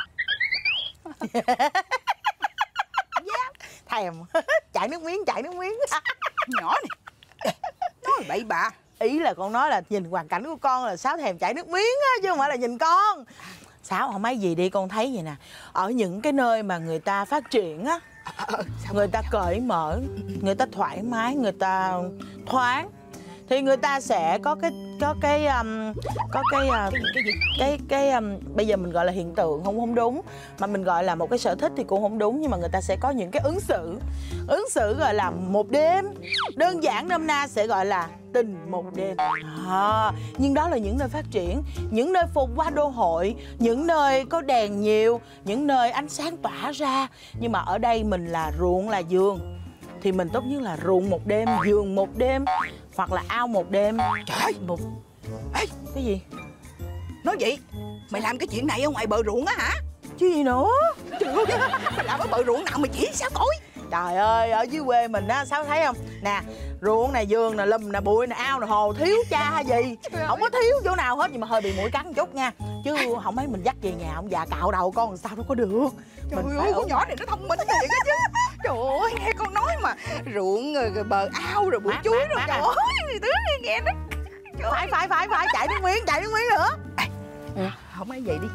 Thèm. Chảy nước miếng, chảy nước miếng. nhỏ này. Nói bậy bạ. Ý là con nói là nhìn hoàn cảnh của con là Sáu thèm chảy nước miếng á, chứ không phải là nhìn con. Sáu không mấy gì đi, con thấy vậy nè. Ở những cái nơi mà người ta phát triển á, người ta cởi mở, người ta thoải mái, người ta thoáng, thì người ta sẽ có cái có cái um, có cái uh, Cái gì? cái cái um, bây giờ mình gọi là hiện tượng không không đúng, mà mình gọi là một cái sở thích thì cũng không đúng, nhưng mà người ta sẽ có những cái ứng xử ứng xử gọi là một đêm, đơn giản nôm na sẽ gọi là tình một đêm. À, nhưng đó là những nơi phát triển, những nơi phồn hoa đô hội, những nơi có đèn nhiều, những nơi ánh sáng tỏa ra. Nhưng mà ở đây mình là ruộng là vườn, thì mình tốt nhất là ruộng một đêm, vườn một đêm, hoặc là ao một đêm. Trời ơi! Một... Ê, Cái gì? nói vậy mày làm cái chuyện này ở ngoài bờ ruộng á hả? Chứ gì nữa? Trời ơi, mày làm ở bờ ruộng nào mày chỉ Sáu coi? Trời ơi, ở dưới quê mình á, Sáu thấy không? Nè, ruộng nè, vườn nè, lùm nè, bụi nè, ao nè, hồ, thiếu cha hay gì. Không có thiếu chỗ nào hết, nhưng mà hơi bị mũi cắn chút nha. Chứ không mấy mình dắt về nhà ông già cạo đầu con làm sao đâu có được. Trời Mình ơi, con nhỏ này nó thông minh thiệt á chứ. Trời ơi, nghe con nói mà ruộng rồi, rồi bờ ao rồi bụi Mát, chuối mát, rồi. mát Trời à. ơi, tướng nghe nó. Phải, phải, phải, phải, chạy nước miếng, chạy nước miếng nữa. Ừ, không ai vậy đi.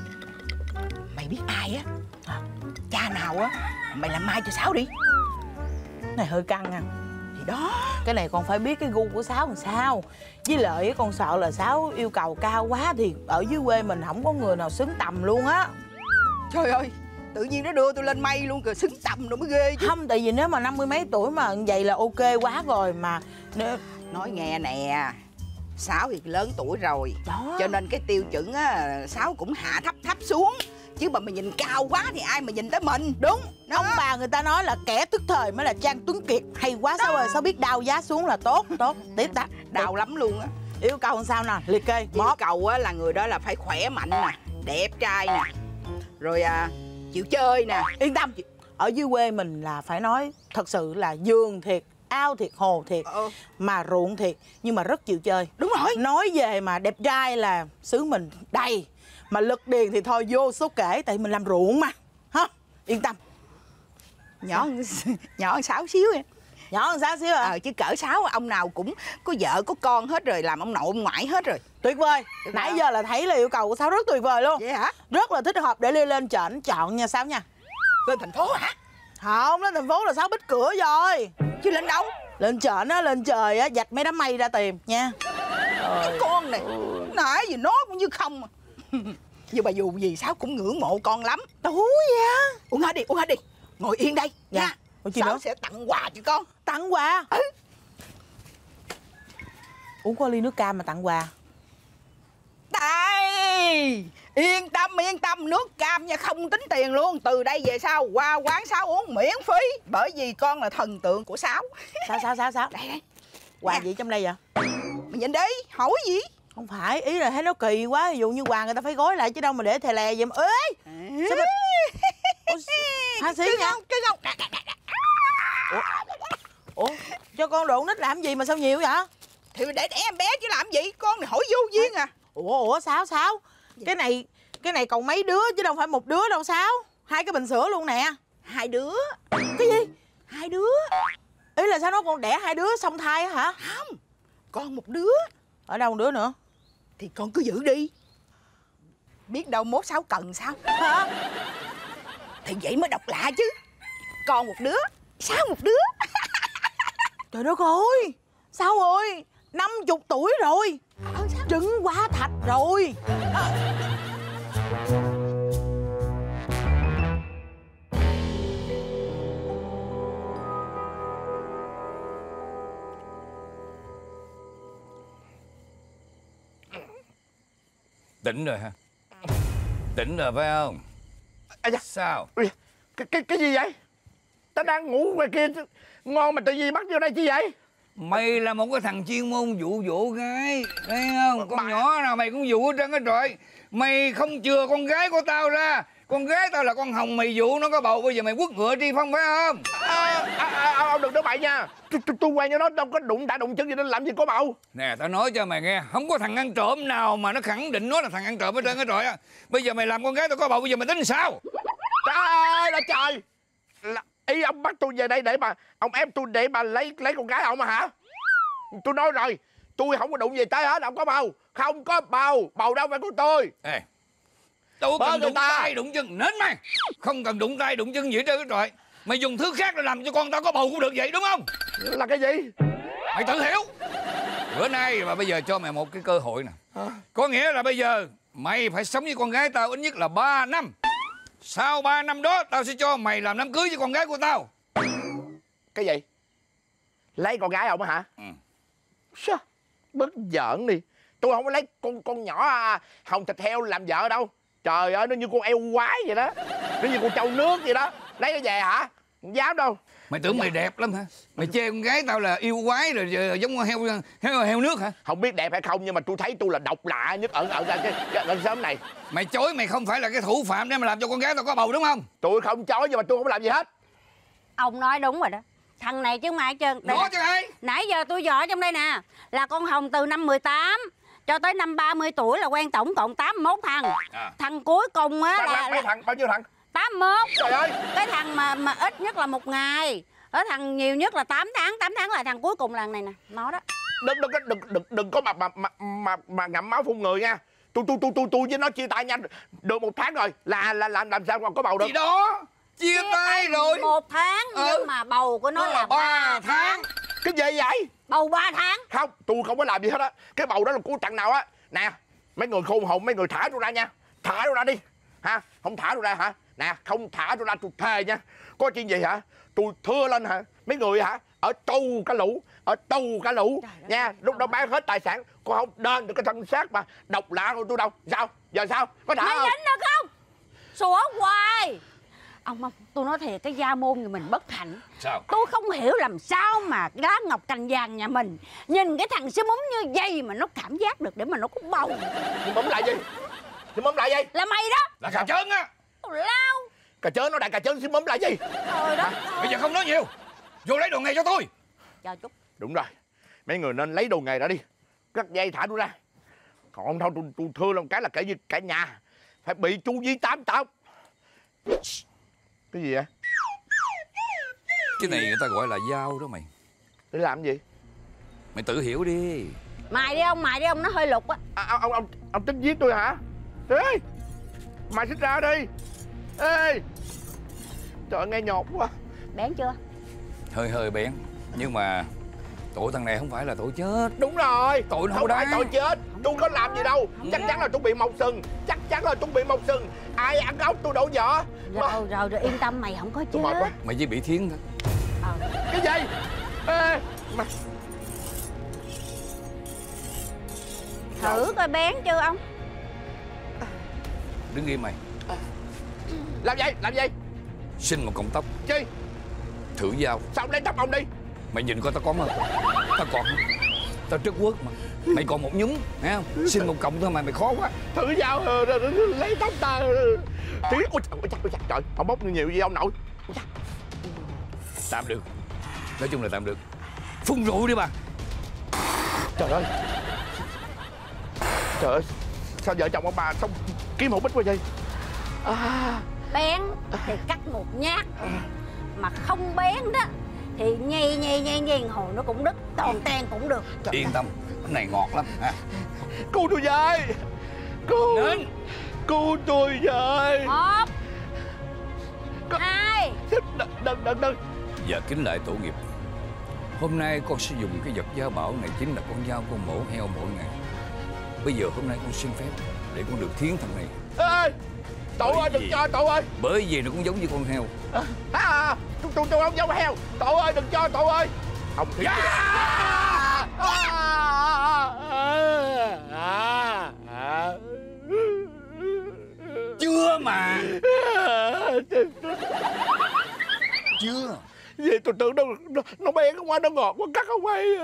Mày biết ai á? À, cha nào á, mày làm mai cho Sáu đi. Này hơi căng à. Thì đó. Cái này con phải biết cái gu của Sáu làm sao. Với lại con sợ là Sáu yêu cầu cao quá thì ở dưới quê mình không có người nào xứng tầm luôn á. Trời ơi, tự nhiên nó đưa tôi lên mây luôn kìa, xứng tầm rồi mới ghê chứ. Không, tại vì nếu mà năm mươi mấy tuổi mà vậy là ok quá rồi mà. Nếu... Nói nghe nè, Sáu thì lớn tuổi rồi đó. Cho nên cái tiêu chuẩn á, Sáu cũng hạ thấp thấp xuống. Chứ mà mày nhìn cao quá thì ai mà nhìn tới mình. Đúng đó. Ông bà người ta nói là kẻ tức thời mới là Trang Tuấn Kiệt. Hay quá Sáu ơi, Sáu biết đao giá xuống là tốt. Tốt, tiếp ta. Đau lắm luôn á. Yêu cầu làm sao nè, liệt kê. Yêu cầu á là người đó là phải khỏe mạnh nè, đẹp trai nè, rồi à, chịu chơi nè. Yên tâm, ở dưới quê mình là phải nói thật sự là vườn thiệt, ao thiệt, hồ thiệt, ờ. mà ruộng thiệt, nhưng mà rất chịu chơi. Đúng rồi. Nói về mà đẹp trai là xứ mình đầy, mà lực điền thì thôi vô số kể, tại mình làm ruộng mà. Hả? Yên tâm. Nhỏ nhỏ hơn Sáu xíu em. Nhỏ hơn Sáu xíu à? Ờ, chứ cỡ Sáu ông nào cũng có vợ có con hết rồi, làm ông nội ông ngoại hết rồi. Tuyệt vời. Tuyệt Nãy vời. giờ là thấy là yêu cầu của Sáu rất tuyệt vời luôn. Vậy hả? Rất là thích hợp để lên lên trển chọn nha Sáu nha. Lên thành phố hả? Không, lên thành phố là Sáu bít cửa rồi. Chứ lên đâu? Lên trển á, lên trời á, dạch mấy đám mây ra tìm nha. Cái con này nãy giờ nói cũng như không mà. Nhưng mà dù gì Sáu cũng ngưỡng mộ con lắm. Đúng vậy. Uống hết đi, uống hết đi. Ngồi yên đây Dạ. nha. Ủa, gì Sáu nữa? sẽ tặng quà cho con. Tặng quà? Ừ. Uống có ly nước cam mà tặng quà. Đây, yên tâm yên tâm, nước cam nha, không tính tiền luôn. Từ đây về sau qua quán Sáu uống miễn phí, bởi vì con là thần tượng của Sáu. Sao sao sao sao? Đây đây. Quà Nè. gì trong đây vậy? Mày nhìn đi, hỏi gì? Không phải, ý là thấy nó kỳ quá. Ví dụ như quà người ta phải gói lại chứ đâu mà để thè lè vậy mà. Ê! Sao mà... Ủa, Hà xí nha. Cái không. Ủa? Ủa? Cho con đồ nít làm gì mà sao nhiều vậy? Thì để đẻ em bé chứ làm gì, con này hỏi vô duyên à. Ủa ủa Sáu Sáu, cái này cái này còn mấy đứa chứ đâu phải một đứa đâu Sáu. Hai cái bình sữa luôn nè. Hai đứa. Cái gì? Hai đứa. Ý là sao nó còn đẻ hai đứa song thai hả? Không, con một đứa. Ở đâu một đứa nữa? Thì con cứ giữ đi, biết đâu mốt Sáu cần sao. Hả? Thì vậy mới độc lạ chứ. Con một đứa, Sáu một đứa. Trời đất ơi, Sáu ơi, năm chục tuổi rồi. Ờ, sao? Trứng quá thạch rồi. À. Tỉnh rồi hả? Tỉnh rồi phải không? À, dạ. Sao? Ui, cái, cái, cái gì vậy? Tao đang ngủ ngoài kia ngon mà tự nhiên bắt vô đây chi vậy? Mày là một cái thằng chuyên môn dụ dỗ gái, thấy không? Con Bà... nhỏ nào mày cũng dụ hết trơn á trời. Mày không chừa con gái của tao ra. Con gái tao là con Hồng, mày dụ nó có bầu, bây giờ mày quất ngựa tri phong phải không? À, à, à, ông đừng nói bậy nha. Tôi, tôi, tôi quen với nó đâu có đụng đã đụng chân gì nên làm gì có bầu. Nè, tao nói cho mày nghe, không có thằng ăn trộm nào mà nó khẳng định nó là thằng ăn trộm hết trơn á trời á. Bây giờ mày làm con gái tao có bầu, bây giờ mày tính sao? Trời ơi là trời. Là, ý ông bắt tôi về đây để mà ông ép tôi để mà lấy lấy con gái ông mà hả? Tôi nói rồi, tôi không có đụng gì tới hết, ông có bầu. Không có bầu, bầu đâu phải của tôi. Ê, đâu có cần đụng tay đụng chân, nến mày. Không cần đụng tay đụng chân gì hết trơn á trời. Mày dùng thứ khác để làm cho con tao có bầu cũng được vậy đúng không? Là cái gì? Mày tự hiểu. Bữa nay mà bây giờ cho mày một cái cơ hội nè. Hả? Có nghĩa là bây giờ mày phải sống với con gái tao ít nhất là ba năm. Sau ba năm đó tao sẽ cho mày làm đám cưới với con gái của tao. Cái gì? Lấy con gái ông hả? Ừ. Sao? Bớt giỡn đi. Tôi không có lấy con con nhỏ à, hồng thịt heo làm vợ đâu. Trời ơi, nó như con eo quái vậy đó. Nó như con trâu nước vậy đó. Lấy nó về hả? Không dám đâu. Mày tưởng mày đẹp lắm hả? Mày chê con gái tao là yêu quái rồi giống heo heo heo nước hả? Không biết đẹp hay không nhưng mà tôi thấy tôi là độc lạ nhất ở ở cái, cái, cái, cái xóm này. Mày chối mày không phải là cái thủ phạm để mà làm cho con gái tao có bầu đúng không? Tôi không chối nhưng mà tôi không làm gì hết. Ông nói đúng rồi đó. Thằng này chứ không ai hết trơn. Nó chứ ai? Nãy giờ tôi dò trong đây nè, là con Hồng từ năm mười tám cho tới năm ba mươi tuổi là quen tổng cộng tám mươi mốt thằng. À. Thằng cuối cùng á là, là thằng bao nhiêu thằng? tám mươi mốt. Trời ơi. Cái thằng mà mà ít nhất là một ngày, ở thằng nhiều nhất là tám tháng. Tám tháng là thằng cuối cùng lần này nè, nó đó. Đừng đừng đừng đừng đừng có mà mà mà mà, mà ngậm máu phun người nha. Tôi tôi tôi tôi tôi với nó chia tay nhanh được một tháng rồi là là làm làm sao còn có bầu được. Gì đó? Chia, chia tay rồi. Một tháng ừ. Nhưng mà bầu của nó, nó là ba tháng. Cái gì vậy? Bầu ba tháng. Không, tôi không có làm gì hết á. Cái bầu đó là của thằng nào á. Nè, mấy người khôn hồn, mấy người thả tôi ra nha. Thả tôi ra đi. Hả? Không thả tôi ra hả? Nè, không thả tôi ra tôi thề nha. Có chuyện gì hả? Tôi thưa lên hả? Mấy người hả? Ở tù cả lũ. Ở tù cả lũ. Nha, lúc đó bán hết tài sản. Con không đền được cái thân xác mà độc lạ của tôi đâu. Sao? Giờ sao? Có thả mày không? dính được không? Sủa hoài. Ông ông, tôi nói thiệt, cái gia môn nhà mình bất hạnh. Sao? Tôi không hiểu làm sao mà lá ngọc cành vàng nhà mình nhìn cái thằng xí múng như vậy mà nó cảm giác được để mà nó có bầu. Xí múng lại gì? Xí múng lại gì? Là mày đó. Là cà chớn á. Lao. Cà chớn nó đại cà chớn xí múng lại gì? Trời đất. Bây giờ không nói nhiều. Vô lấy đồ nghề cho tôi. Chào chút. Đúng rồi. Mấy người nên lấy đồ nghề ra đi. Cắt dây thả tôi ra. Còn thôi tôi, tôi thưa lòng cái là cả cả nhà phải bị chú dí tám tao. Cái gì vậy? Cái này người ta gọi là dao đó mày. Để làm gì? Mày tự hiểu đi. Mày đi ông, mày đi ông, nó hơi lục á. À, ông, ông, ông, ông tính giết tôi hả? Ê, mày xích ra đi. Ê, trời ơi, nghe nhột quá. Bén chưa? Hơi hơi bén. Nhưng mà tội thằng này không phải là tội chết. Đúng rồi. Tội nó không phải đáng. tội chết. Tôi có làm gì đâu. Không Chắc biết. chắn là tôi bị mọc sừng. Chắc chắn là tôi bị mọc sừng. Ai ăn ốc tôi đổ vỏ. Rồi, rồi, rồi, rồi yên tâm, mày không có chết. Mày chỉ bị thiến thôi. Ờ. Cái gì? Ê, mà... Thử coi bén chưa ông? Đứng im mày. Làm gì? Làm gì? Xin một cọng tóc. Chi? Thử dao. Sao lấy tóc ông đi? Mày nhìn coi tao có không? Tao còn không? Tao trất quất mà. Mày còn một nhúm, thấy không? Xin một cọng thôi mà mày khó quá. Thử dao lấy tóc ta. Tí, ôi trời, ôi trời, ôi trời, trời, ông bốc nhiều gì ông nội. Tạm được. Nói chung là tạm được. Phun rượu đi bà. Trời ơi. Trời ơi. Sao vợ chồng ông bà xong kiếm hổ bích quá vậy? À. Bén thì cắt một nhát. Mà không bén đó thì nhây nhây nhây nhây hồi nó cũng đứt, toàn ten cũng được. Yên tâm, cái này ngọt lắm ha. Cứu tôi với. Cứu. Đến. Cứu tôi với. Một. Hai. Đừng, đừng, đừng, đừng. Giờ kính lại tổ nghiệp. Hôm nay con sẽ dùng cái vật gia bảo này chính là con dao con mổ heo mỗi ngày. Bây giờ hôm nay con xin phép để con được thiến thằng này. Ê, Tổ ơi đừng cho Tổ ơi. Bởi vì nó cũng giống như con heo. À, à, tôi, tôi, tôi không giống heo. Tổ ơi đừng cho Tổ ơi. Ông thiến. Yeah! À, à, à, à. Chưa mà. Chưa. Vậy tôi tưởng nó, nó, nó bén không quá, nó ngọt quá, cắt không hay.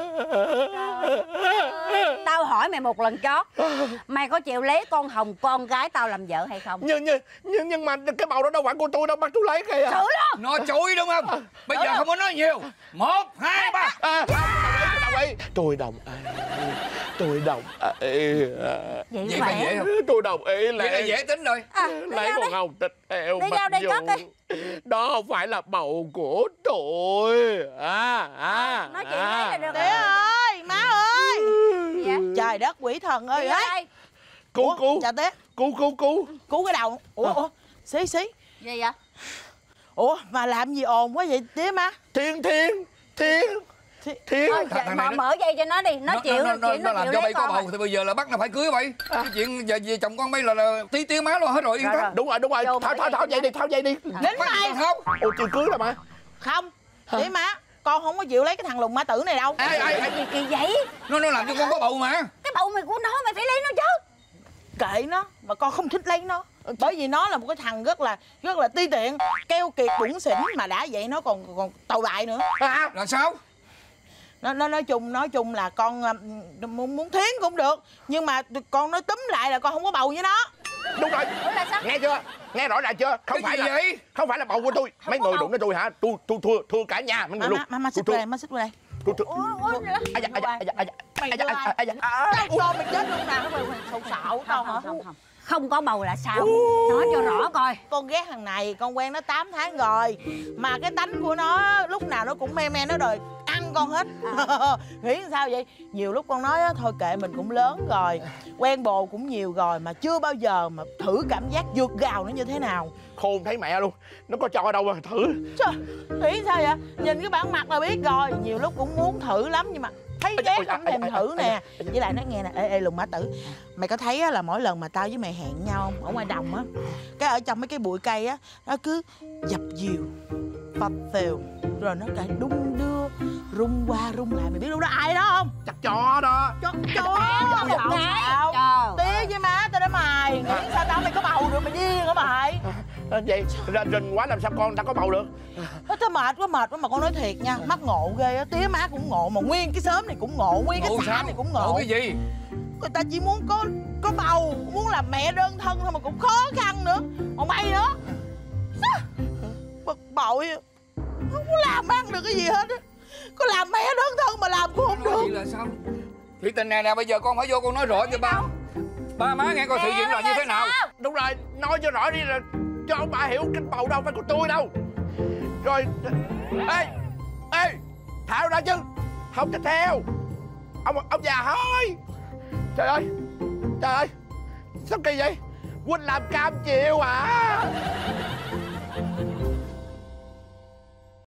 Tao hỏi mày một lần chót, mày có chịu lấy con Hồng con gái tao làm vợ hay không? Nhưng nhưng nhưng, nhưng mà cái bầu đó đâu phải của tôi đâu, bắt tôi lấy kìa. Thử luôn. Nó chối đúng không? Bây giờ không có nói nhiều. Một, hai, ba. À, đồng ý, tôi đồng ý. Tôi đồng ý. Vậy, Vậy mà dễ không? Tôi đồng ý. Vậy là dễ tính rồi. À, lấy con Hồng thịt heo. Đi giao đây cất đi. Đó không phải là bầu của tôi. À, à, nói chuyện à. Đấy là được. Tía ơi, má ơi. Dạ? Trời đất quỷ thần ơi. Ơi. Cứu, cứu. Chào Tía. Cứu, cứu, cứu. Cứu cái đầu. Ủa, à. ủa, xí, xí. Gì vậy? Ủa, mà làm gì ồn quá vậy Tía má? Thiên, thiên, thiên. Thiên. Thôi, thằng mở, này mở dây cho nó đi, nó, nó chịu, nó, nó, chịu, nó, nó làm chịu cho lấy bay có con bầu rồi. thì bây giờ là bắt là phải cưới vậy. Cái chuyện giờ về chồng con bay là, là tí tía má luôn hết rồi, yên Rồi, tâm. rồi. Đúng rồi, đúng rồi. Vô Tháo, mở tháo, dây tháo dây cho đi, tháo dây đi. Đến mày. Không. Ồ, chưa cưới rồi mà. Không. Tía má, con không có chịu lấy cái thằng lùng ma tử này đâu. Ai ai ai Gì kỳ vậy? nó nó làm cho con có bầu mà. Cái bầu mày của nó, mày phải lấy nó chứ. Kệ nó, mà con không thích lấy nó. Bởi vì nó là một cái thằng rất là rất là ti tiện, keo kiệt bủn xỉn, mà đã vậy nó còn còn tồi bại nữa. À, Là sao? Nó nó nói chung nói chung là con um, muốn muốn thiến cũng được, nhưng mà con nói túm lại là con không có bầu với nó. đúng rồi. Ủa là sao? Nghe chưa? Nghe rõ ràng chưa? Không Cái phải gì là vậy? không phải là bầu của tôi. Mấy người đụng đến tôi hả? Tôi tôi thua thua cả nhà mấy người luôn. Má, má xích Tôi qua thua. đây, má xích qua đây. Tôi thua. Ủa, ủa, Ai da, ai da, ai da, ai da, Mày ai da, đưa ai? ai da. Tao cho mày chết lúc nào nó mày sầu sạo tao hả? Không, không, không có bầu là sao? Nói cho rõ coi. Con ghét thằng này, con quen nó tám tháng rồi. Mà cái tánh của nó lúc nào nó cũng me me nó đòi ăn con hết. Nghĩ sao vậy? Nhiều lúc con nói á, thôi kệ mình cũng lớn rồi, quen bồ cũng nhiều rồi, mà chưa bao giờ mà thử cảm giác vượt gào nó như thế nào. Khôn thấy mẹ luôn. Nó có cho đâu mà thử. Trời, nghĩ sao vậy? Nhìn cái bản mặt là biết rồi. Nhiều lúc cũng muốn thử lắm nhưng mà thấy ghét không thèm thử nè. Với lại nó nghe nè, ê ê lùng mã tử, mày có thấy á, là mỗi lần mà tao với mày hẹn nhau ở ngoài đồng á, cái ở trong mấy cái bụi cây á, nó cứ dập dìu phập phều rồi nó cả đung đưa rung qua rung lại. Mày biết lúc đó ai đó không? Chắc chó đó. Chó chó sao sao tía với má tao đó mày. Nghĩ sao tao mày có bầu được mày điên hả mày? Vậy rình quá làm sao con ta có bầu được? Tao mệt quá mệt quá mà con nói thiệt nha, mắc ngộ ghê á. Tía má cũng ngộ mà nguyên cái xóm này cũng ngộ, nguyên cái xã này cũng ngộ. Ngộ cái gì? Người ta chỉ muốn có có bầu, muốn làm mẹ đơn thân thôi mà cũng khó khăn nữa. Còn mày nữa bực bội, không có làm ăn được cái gì hết á. Có làm mẹ đơn thân mà làm cũng không được. Vậy là sao? Thì tình này nè, bây giờ con phải vô con nói rõ cho ba ba má nghe coi sự việc là như thế nào. Đúng rồi, nói cho rõ đi là cho ông bà hiểu cái bầu đâu phải của tôi đâu. Rồi, ê, ê, thả ra chứ, không cho theo. Ông ông già thôi. Trời ơi, trời ơi, sao kỳ vậy? Huynh làm cam chịu à?